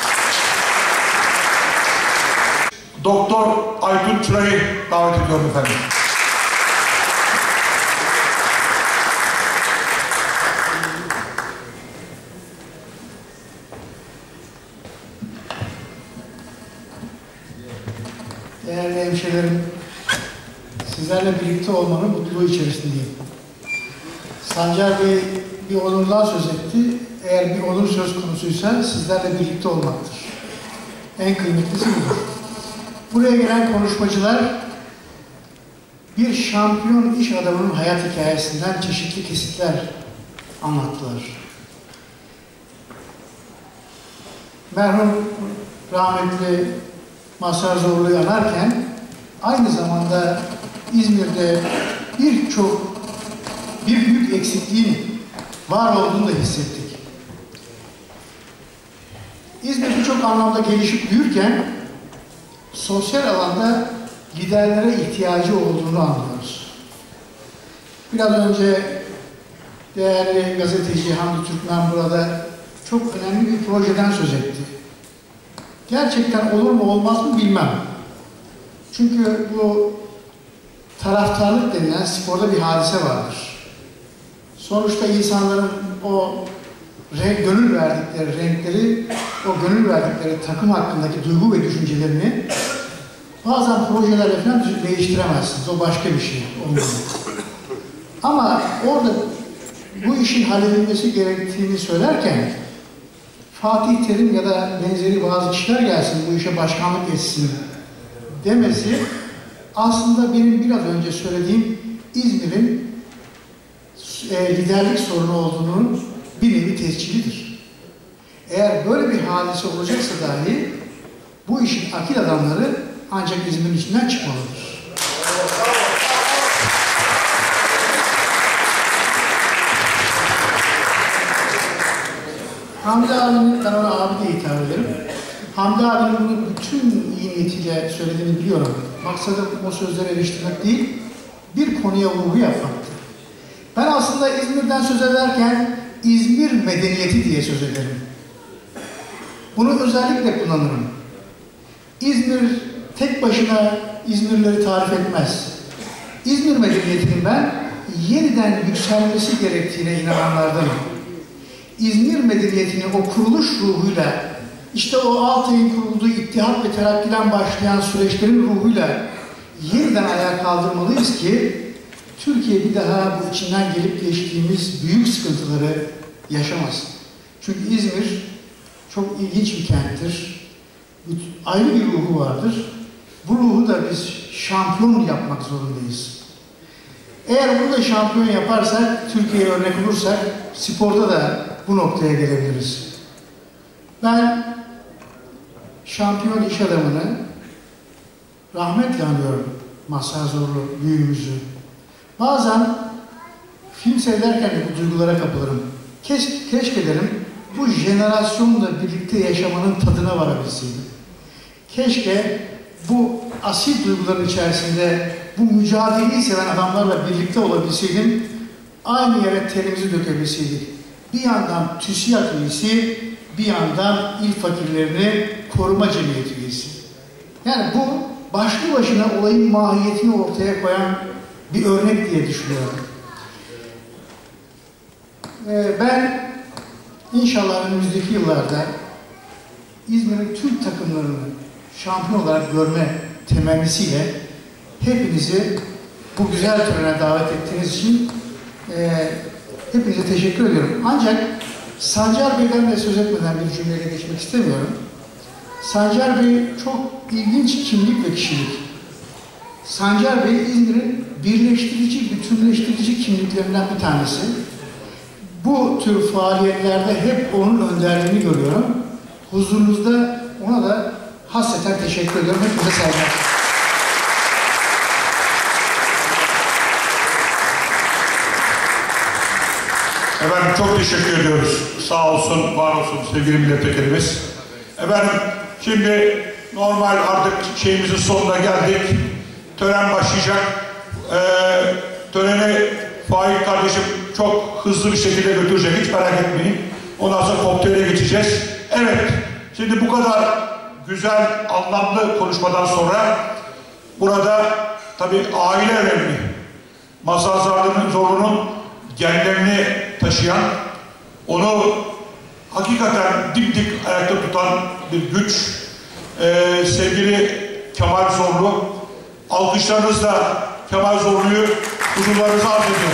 Doktor Aytun Çıra'yı davet ediyorum efendim. Değerli hemşehrilerim, sizlerle birlikte olmanın mutluluğu içerisindeyim. Sancar Bey bir onurdan söz etti. Eğer bir onur söz konusuysa sizlerle birlikte olmaktır. En kıymetlisi budur. buraya gelen konuşmacılar bir şampiyon iş adamının hayat hikayesinden çeşitli kesitler anlattılar. Merhum rahmetli Mazhar Zorlu'yu anarken aynı zamanda İzmir'de birçok bir büyük eksikliğin var olduğunu da hissettik. İzmir birçok anlamda gelişip büyürken sosyal alanda liderlere ihtiyacı olduğunu anlıyoruz. Biraz önce değerli gazeteci Hamdi Türkmen burada çok önemli bir projeden söz etti. Gerçekten olur mu olmaz mı bilmem. Çünkü bu taraftarlık denilen sporda bir hadise vardır. Sonuçta insanların o renk, gönül verdikleri renkleri, o gönül verdikleri takım hakkındaki duygu ve düşüncelerini bazen projelerle falan değiştiremezsiniz. O başka bir şey. Ama orada bu işin halledilmesi gerektiğini söylerken Fatih Terim ya da benzeri bazı kişiler gelsin, bu işe başkanlık etsin demesi aslında benim biraz önce söylediğim İzmir'in e, liderlik sorunu olduğunun bir nevi tescilidir. Eğer böyle bir hadise olacaksa dahi bu işin akil adamları ancak İzmir'in içinden çıkmalıdır. Hamdi abinin, ben ona abi diye hitap ederim. Hamdi abinin bunu bütün iyi niyetiyle söylediğini biliyorum. Maksadım o sözleri eleştirmek değil, bir konuya vurgu yapmaktır. Ben aslında İzmir'den söz ederken İzmir medeniyeti diye söz ederim. Bunu özellikle kullanırım. İzmir tek başına İzmirlileri tarif etmez. İzmir medeniyetinin ben yeniden yükselmesi gerektiğine inananlardanım. İzmir medeniyetini o kuruluş ruhuyla, işte o Altay'ın kurulduğu İttihat ve Terakki'den başlayan süreçlerin ruhuyla yeniden ayağa kaldırmalıyız ki Türkiye bir daha bu içinden gelip geçtiğimiz büyük sıkıntıları yaşamasın. Çünkü İzmir çok ilginç bir kenttir. Ayrı bir ruhu vardır. Bu ruhu da biz şampiyon yapmak zorundayız. Eğer bunu da şampiyon yaparsak, Türkiye'ye örnek olursak, sporda da bu noktaya gelebiliriz. Ben şampiyon iş adamını rahmetle anıyorum, Mazhar Zorlu büyüğümüzü. Bazen film seyrederken de bu duygulara kapılırım. Keşke, keşke derim, bu jenerasyonla birlikte yaşamanın tadına varabilseydim. Keşke bu asil duyguların içerisinde bu mücadeleyi seven adamlarla birlikte olabilseydim, aynı yere terimizi dökebilseydik. Bir yandan TÜSİAD üyesi, bir yandan İl Fakirlerini Koruma Cemiyeti üyesi. Yani bu başlı başına olayın mahiyetini ortaya koyan bir örnek diye düşünüyorum. Ee, ben inşallah önümüzdeki yıllarda İzmir'in tüm takımlarını şampiyon olarak görme temennisiyle hepinizi bu güzel törene davet ettiğiniz için e, hepinize teşekkür ediyorum. Ancak Sancar Bey'den de söz etmeden bir cümleyle geçmek istemiyorum. Sancar Bey çok ilginç kimlik ve kişilik. Sancar Bey İzmir'in birleştirici, bütünleştirici kimliklerinden bir tanesi. Bu tür faaliyetlerde hep onun önderliğini görüyorum. Huzurunuzda ona da hasreten teşekkür ediyorum. Hepinize saygılar. Efendim çok teşekkür ediyoruz. Sağ olsun, var olsun sevgili milletvekilimiz. Efendim şimdi normal artık şeyimizin sonuna geldik. Tören başlayacak. Ee, töreni Faik kardeşim çok hızlı bir şekilde götürecek. Hiç merak etmeyin. Ondan sonra kokteyle geçeceğiz. Evet. Şimdi bu kadar güzel, anlamlı konuşmadan sonra burada tabii aile önemli. Mazhar Zorlu'nun genlerini taşıyan, onu hakikaten dimdik ayakta tutan bir güç. Ee, sevgili Kemal Zorlu, alkışlarınızla Kemal Zorlu'yu huzurlarınıza arz ediyor.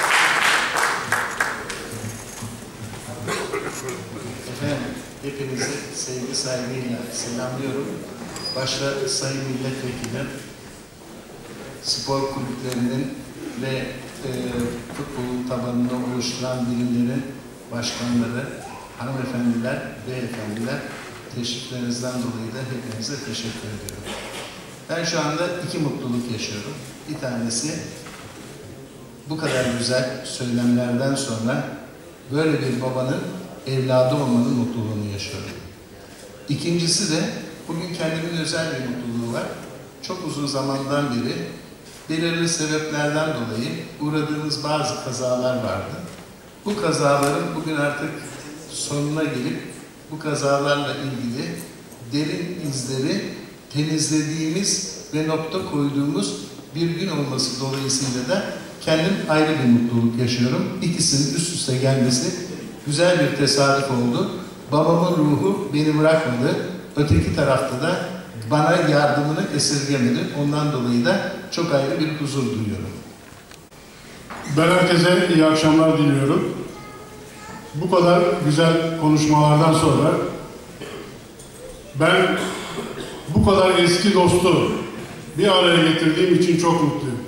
Efendim, hepinize saygıyla selamlıyorum. Başta Sayın Milletvekili, spor kulüplerinin ve e, futbol tabanını oluşturan birimlerin başkanları, hanımefendiler, beyefendiler, teşriflerinizden dolayı da hepinize teşekkür ediyorum. Ben şu anda iki mutluluk yaşıyorum. Bir tanesi, bu kadar güzel söylemlerden sonra böyle bir babanın evladı olmanın mutluluğunu yaşıyorum. İkincisi de bugün kendimin özel bir mutluluğu var. Çok uzun zamandan beri belirli sebeplerden dolayı uğradığımız bazı kazalar vardı. Bu kazaların bugün artık sonuna gelip bu kazalarla ilgili derin izleri temizlediğimiz ve nokta koyduğumuz bir gün olması dolayısıyla da kendim ayrı bir mutluluk yaşıyorum. İkisinin üst üste gelmesi güzel bir tesadüf oldu. Babamın ruhu beni bırakmadı. Öteki tarafta da bana yardımını esirgemedi. Ondan dolayı da çok ayrı bir huzur duyuyorum. Ben herkese iyi akşamlar diliyorum. Bu kadar güzel konuşmalardan sonra ben bu kadar eski dostu bir araya getirdiğim için çok mutluyum.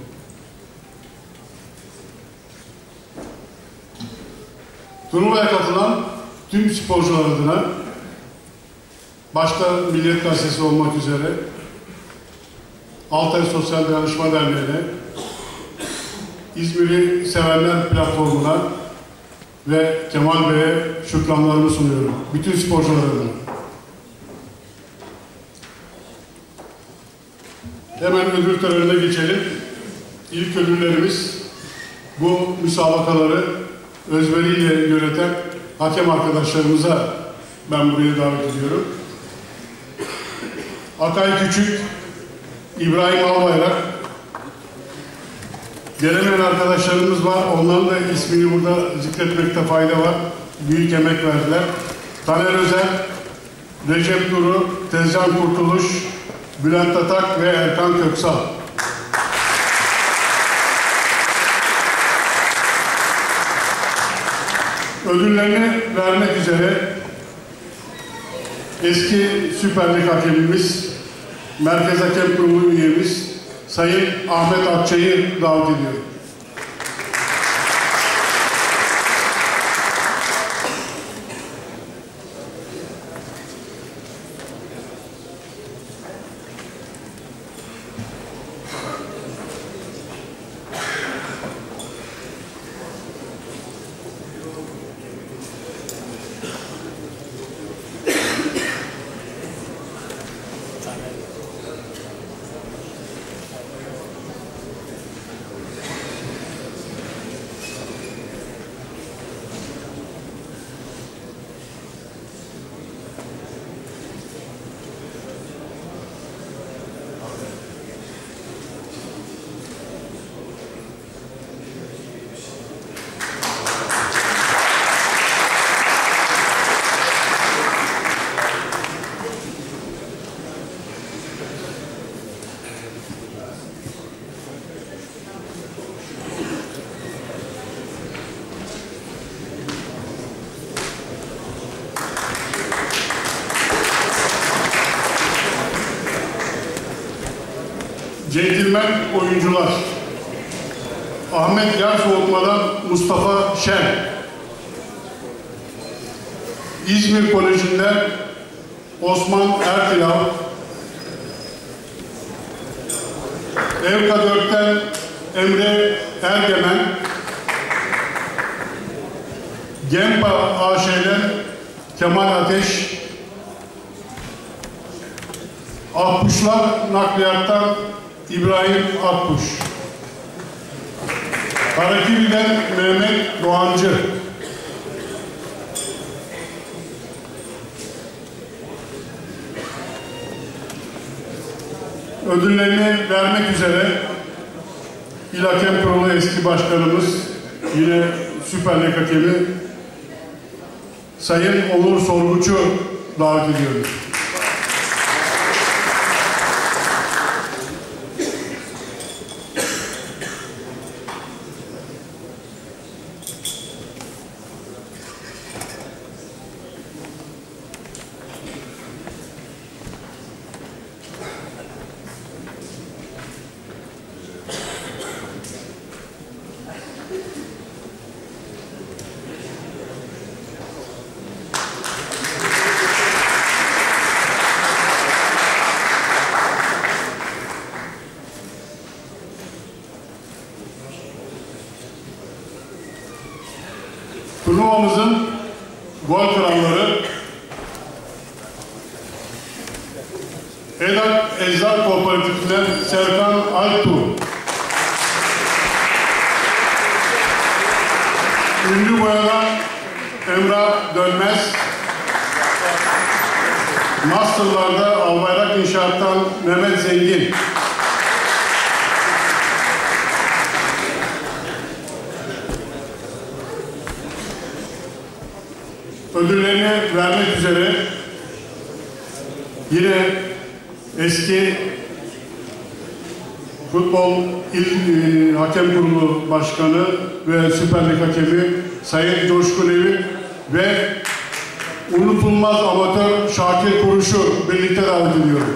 Turnuvaya katılan tüm sporcular adına, başta Milliyet Gazetesi olmak üzere Altay Sosyal Dayanışma Derneği'ne, İzmir'i Sevenler Platformu'na ve Kemal Bey'e şükranlarımı sunuyorum. Bütün sporcular adına. Hemen ödül törenine geçelim. İlk ödüllerimiz bu müsabakaları özveriyle yöneten hakem arkadaşlarımıza ben buraya davet ediyorum. Akay Küçük, İbrahim Albayrak. Gelemeyen arkadaşlarımız var. Onların da ismini burada zikretmekte fayda var. Büyük emek verdiler. Taner Özel, Recep Duru, Tezcan Kurtuluş, Bülent Atak ve Erkan Köksal. Ödüllerini vermek üzere eski Süper Lig hakemimiz, Merkez Hakem Kurulu üyemiz Sayın Ahmet Akçay'ı davet ediyorum. Centilmen oyuncular, Ahmet Yersoğutma'dan Mustafa Şen, İzmir Koleji'nden Osman Ertilav, Evka dörtten Emre Ergemen, Gempa A Ş'den Kemal Ateş, Akpuşlar Nakliyat'tan İbrahim Akkuş, Harakiri'den Mehmet Doğancı, ödüllerini vermek üzere İl Hakem Kurulu eski başkanımız, yine Süper Lig hakemi Sayın Onur Sorguç'u davet ediyoruz. Turnuvamızın gol kralları Edak Eczar Kooperatifinden Serkan Altuğ, Ünlü Boya'dan Emrah Dönmez, Master'larda Albayrak İnşaat'tan Mehmet Zengin, ödüllerini vermek üzere yine eski Futbol İl e, Hakem Kurulu Başkanı ve Süper Lig Hakemi Sayın Coşkun Evi ve unutulmaz amatör Şakir Kuruş'u birlikte davet ediyorum.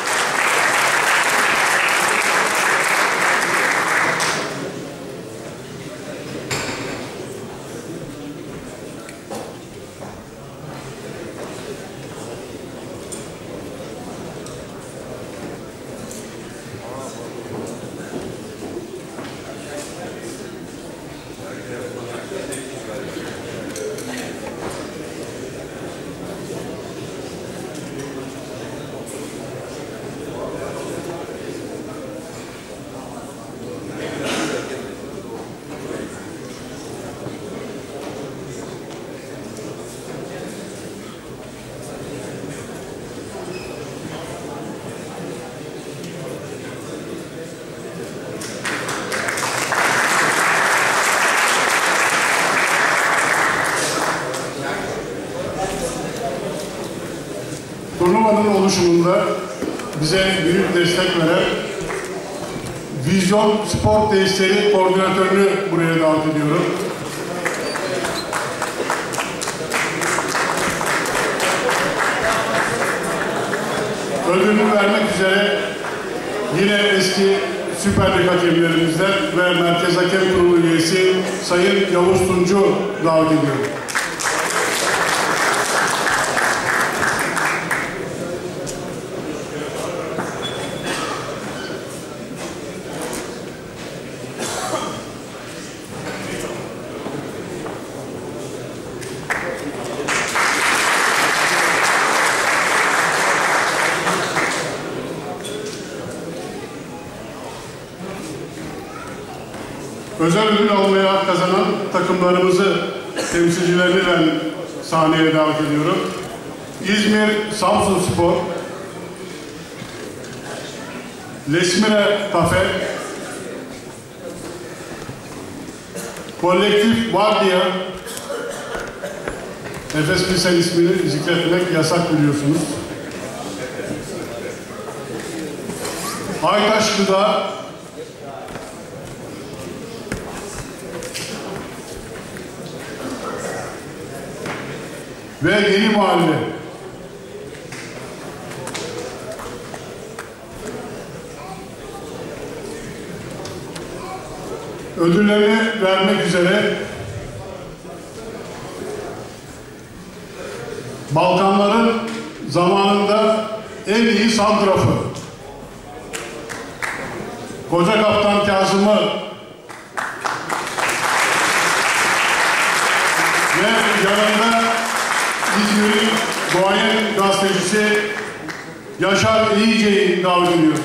Turnuvanın oluşumunda bize büyük destek veren Vizyon Spor Tesisleri Koordinatörünü buraya davet ediyorum. Ödülünü vermek üzere yine eski Süper Lig hakemlerimizden ve Merkez Hakem Kurulu üyesi Sayın Yavuz Tuncu davet ediyorum. Özel ödül almaya kazanan takımlarımızı, temsilcilerini ben sahneye davet ediyorum. İzmir Samsunspor, Lesmire Kafe, Kolektif Vardiya, Efes Pilsen ismini zikretmek yasak biliyorsunuz. Aytaş Gıda, ve Yeni Mahalle. Ödüllerini vermek üzere Balkanların zamanında en iyi santrafı Koca Kaptan Kazım'ı ve yanında İzmir'in duayen gazetecisi Yaşar İyice'yi davet ediyor.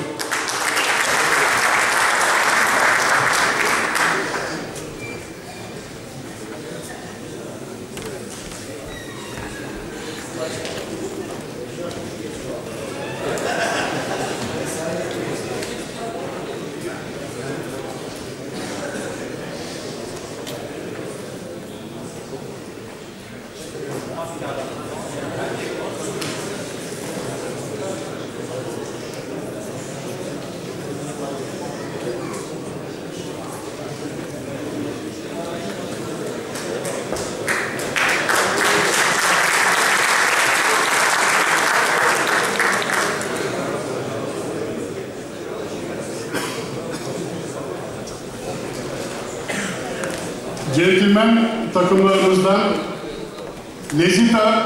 Centilmen takımlarımızdan Nezita,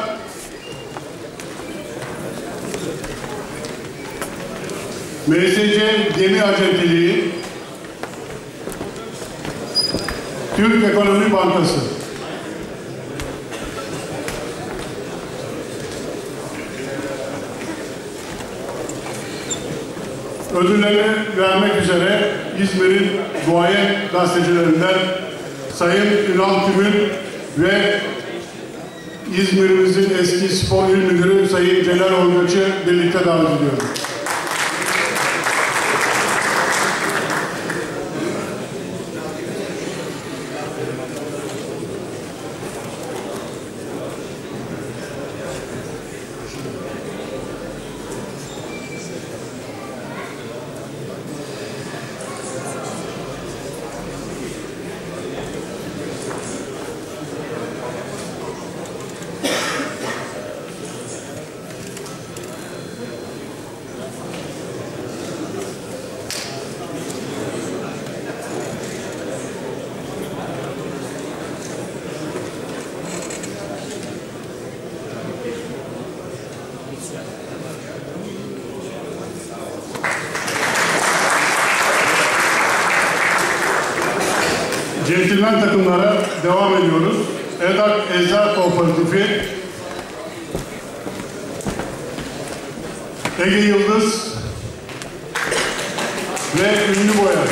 M S C Gemi Acenteliği, Türk Ekonomi Bankası, ödüllerini vermek üzere İzmir'in duayen gazetecilerinden Sayın Ünal Tümül ve İzmir'imizin eski spor il müdürü Sayın Celal Orgaç'ı birlikte davet ediyorum. Centilmen takımlara devam ediyoruz. Edak Eczacı Kooperatifi, Ege Yıldız ve Ünlü Boyar.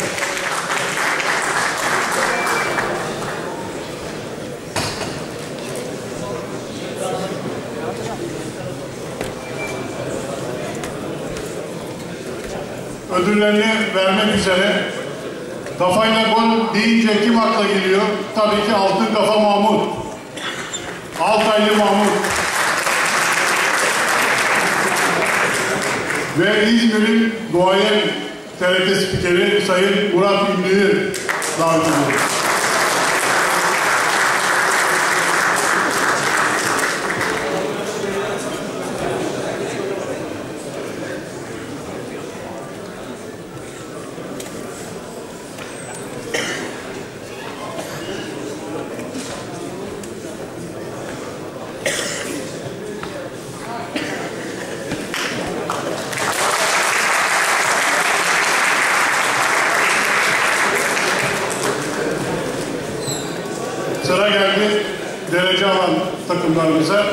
Ödüllerini vermek üzere kafayla gol deyince kim akla geliyor? Tabii ki Altın Kafa Mahmut. Altaylı Mahmut. Ve İzmir'in duayen T R T spikeri Sayın Murat Ünlü'yü davet ediyoruz. Sıra geldi derece alan takımlarımıza.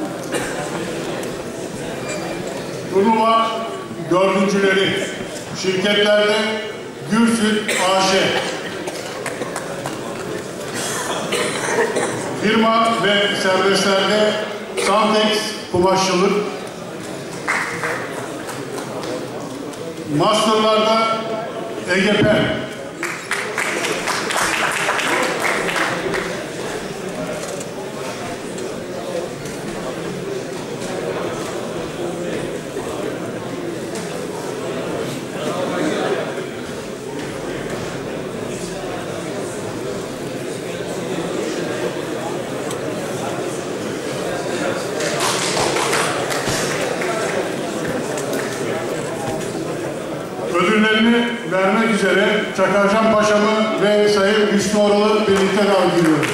Turnuva dördüncüleri şirketlerde Gürsüt A Ş, firma ve servislerde Santex Kumaşçılık, masterlarda Egepen, ödüllerini vermek üzere Çakarcan Paşa'mı ve Sayın Hüsnü Oral'ı birlikte davet ediyoruz.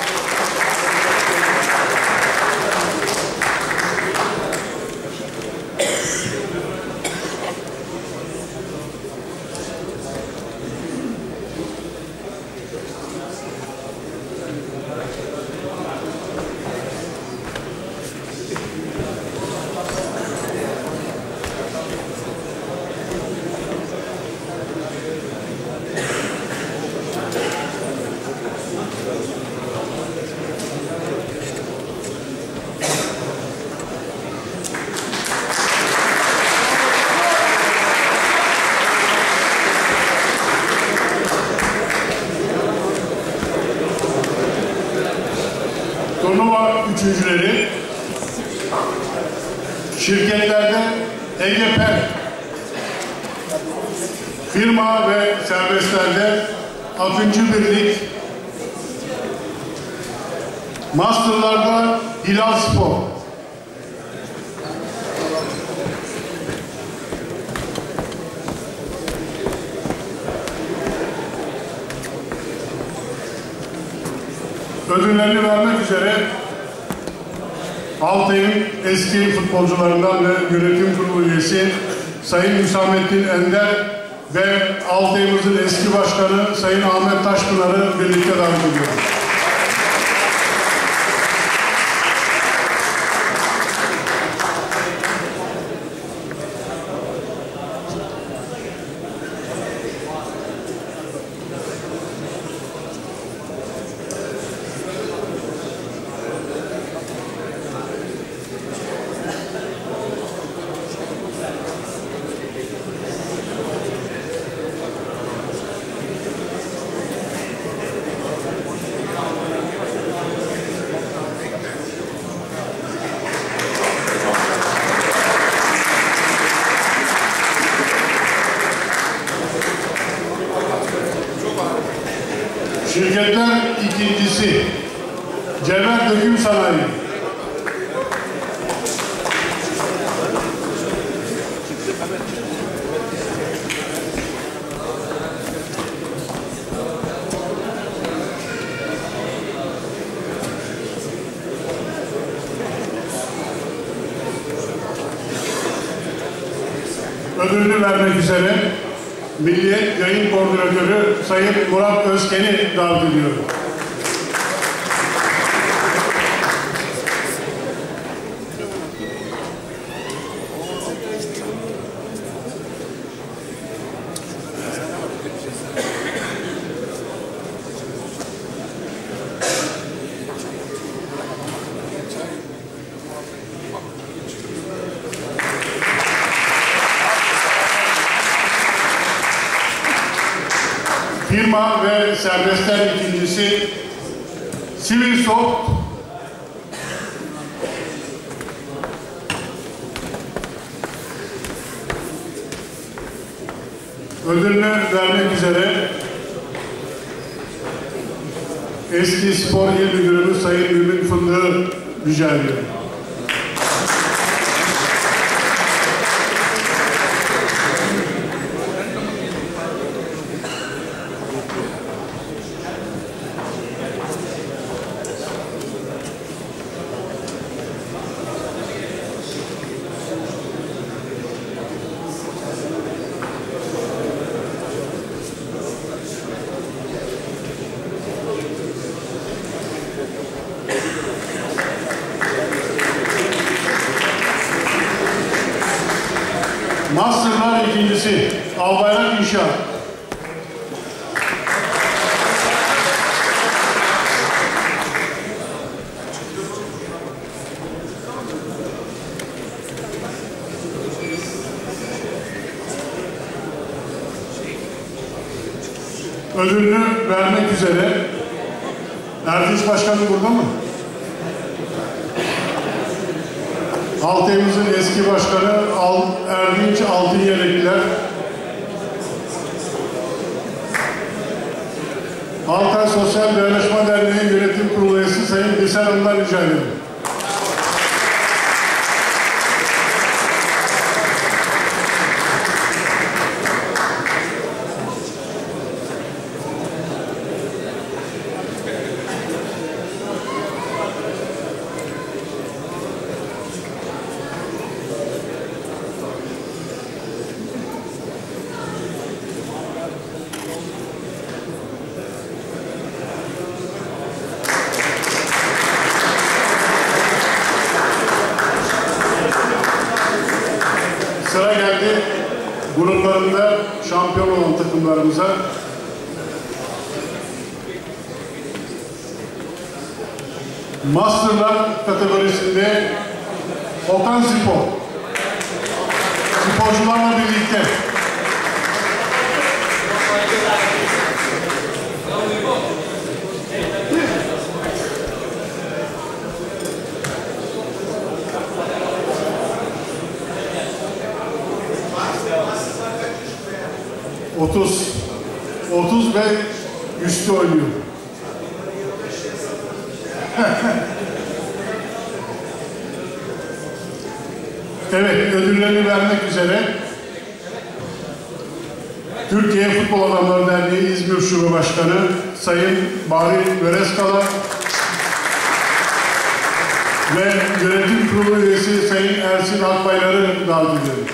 Turnuva üçüncüleri şirketlerde Egepen, firma ve serbestlerde Akıncı Birlik, masterlarda Hilal Spor, ödüllerini vermek üzere Altay'ın eski futbolcularından ve yönetim kurulu üyesi Sayın Hüsamettin Ender ve Altay'ımızın eski başkanı Sayın Ahmet Taşpınar'ı birlikte davet ediyoruz. Şirketler ikincisi Cevher Döküm Sanayi. Ödülünü vermek üzere Milliyet Yayın Koordinatörü Sayın Murat Özken'i davet ediyorum. Firma ve serbestler ikincisi Sivil Soft ödülünü vermek üzere eski Spor İl Müdürümüz Sayın Mümin Fındık'ı rica ediyorum. Masterlar ikincisi Albayrak İnşaat. Ödülünü vermek üzere Erdinç Başkanı burada mı? Halk-Evimizin eski başkanı Erdinç Altınyelekliler. Halkay Sosyal Dayanışma Derneği Yönetim Kurulu üyesi Sayın Bilser Hanım'dan rica ederim. Sıra geldi gruplarında şampiyon olan takımlarımıza. Masterlar kategorisinde Okan Spor sporcularla birlikte otuz otuz ve üstü oynuyor. Evet, ödüllerini vermek üzere Türkiye Futbol Adamları Derneği İzmir Şube Başkanı Sayın Bahri Vereskala ve Yönetim Kurulu üyesi Sayın Ersin Akbaylar'ı davet ediyorum.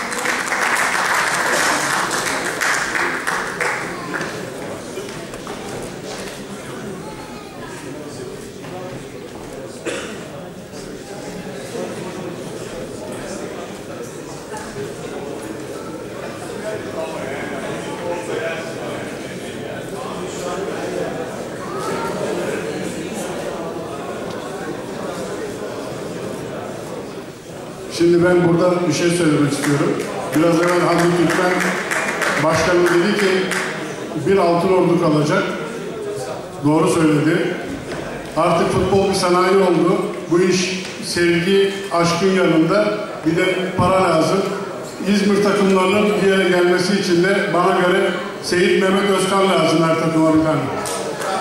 Şimdi ben burada bir şey söylemek istiyorum. Biraz evvel Hamdi Türkmen Başkanım dedi ki bir altın ordu kalacak. Doğru söyledi. Artık futbol bir sanayi oldu. Bu iş sevgi, aşkın yanında bir de para lazım. İzmir takımlarının bir yere gelmesi için de bana göre Seyit Mehmet Özkan lazım her takıma bir tane.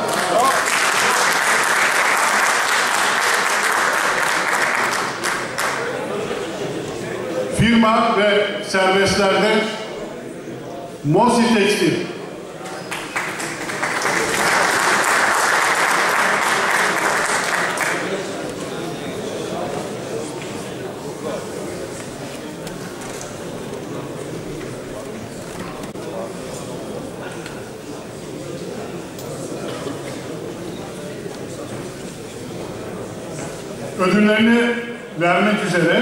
klima ve serbestlerde Mosi Tekstil. Ödüllerini vermek üzere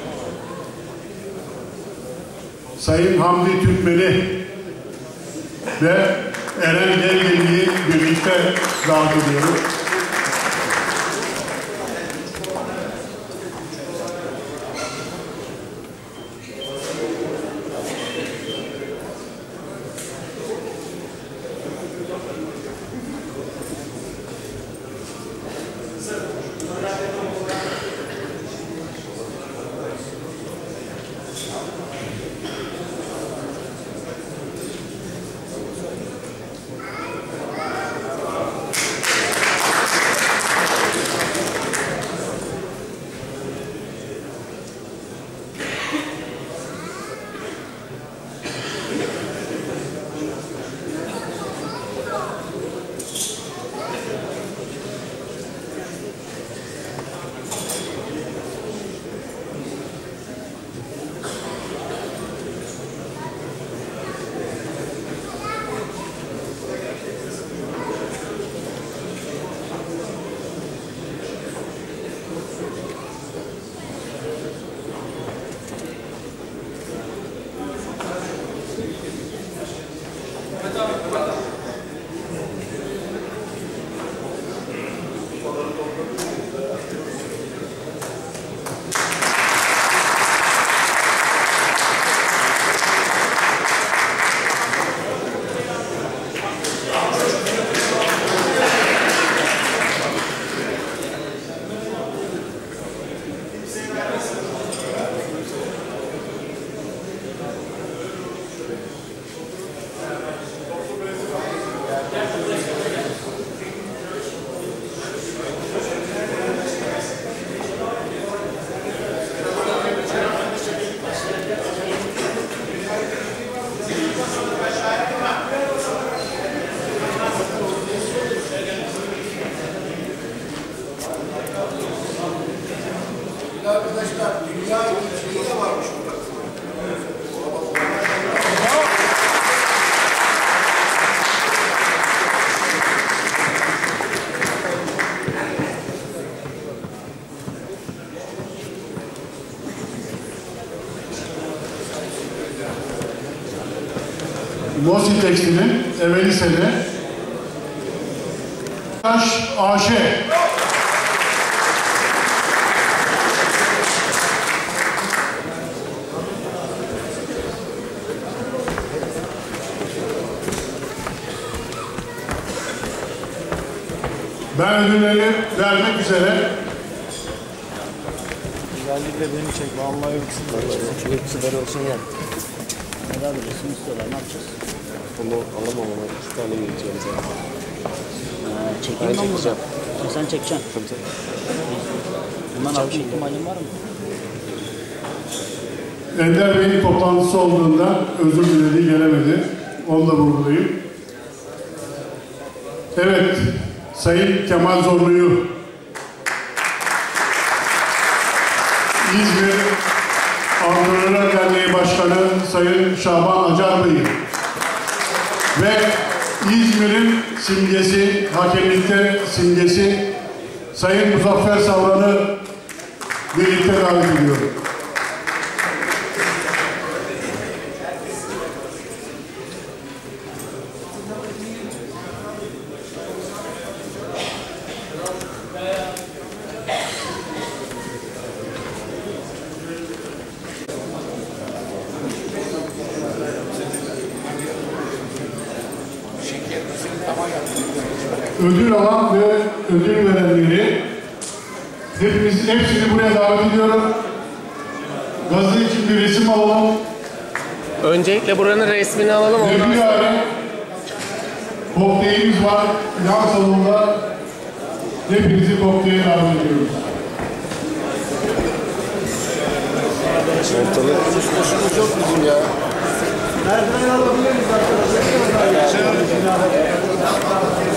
Sayın Hamdi Türkmen'i ve Eren Gelgeli'yi birlikte davet ediyoruz. Arkadaşlar dünya ikinciliği de varmış burada. Mosi Tekstil'in evveli sene Taş A Ş Ben ödülleri vermek üzere özellikle beni çek, vallahi yoksun. Çocuk süper olsun ya. Neden resim istiyorlar, ne yapacağız? Bunu alamam ama iki tane geleceğim zaten. Ee, çekeyim ben çekeceğim. Ha, sen çekeceksin. Tabii tabii. Bundan alma ihtimalin var mı? Ender Bey'in toplantısı olduğunda özür dilediği gelemedi. Onu da vurgulayayım. Evet, Sayın Kemal Zorlu'yu İzmir Antrenörler Derneği Başkanı Sayın Şaban Acar Bey'i ve İzmir'in simgesi, hakemlikte simgesi Sayın Muzaffer Savran'ı birlikte davet ediyorum. Ödül alan ve ödül verenleri hepimiz hepsini buraya davet ediyorum. Gazete için bir resim alalım. Öncelikle buranın resmini alalım. Ondan sonra kokteylimiz var. Yan salonda hepinizi kokteyl davet ediyoruz. Ortalık kuş boşumuz yok bizim ya. Merdiven alabilir miyiz arkadaşlar?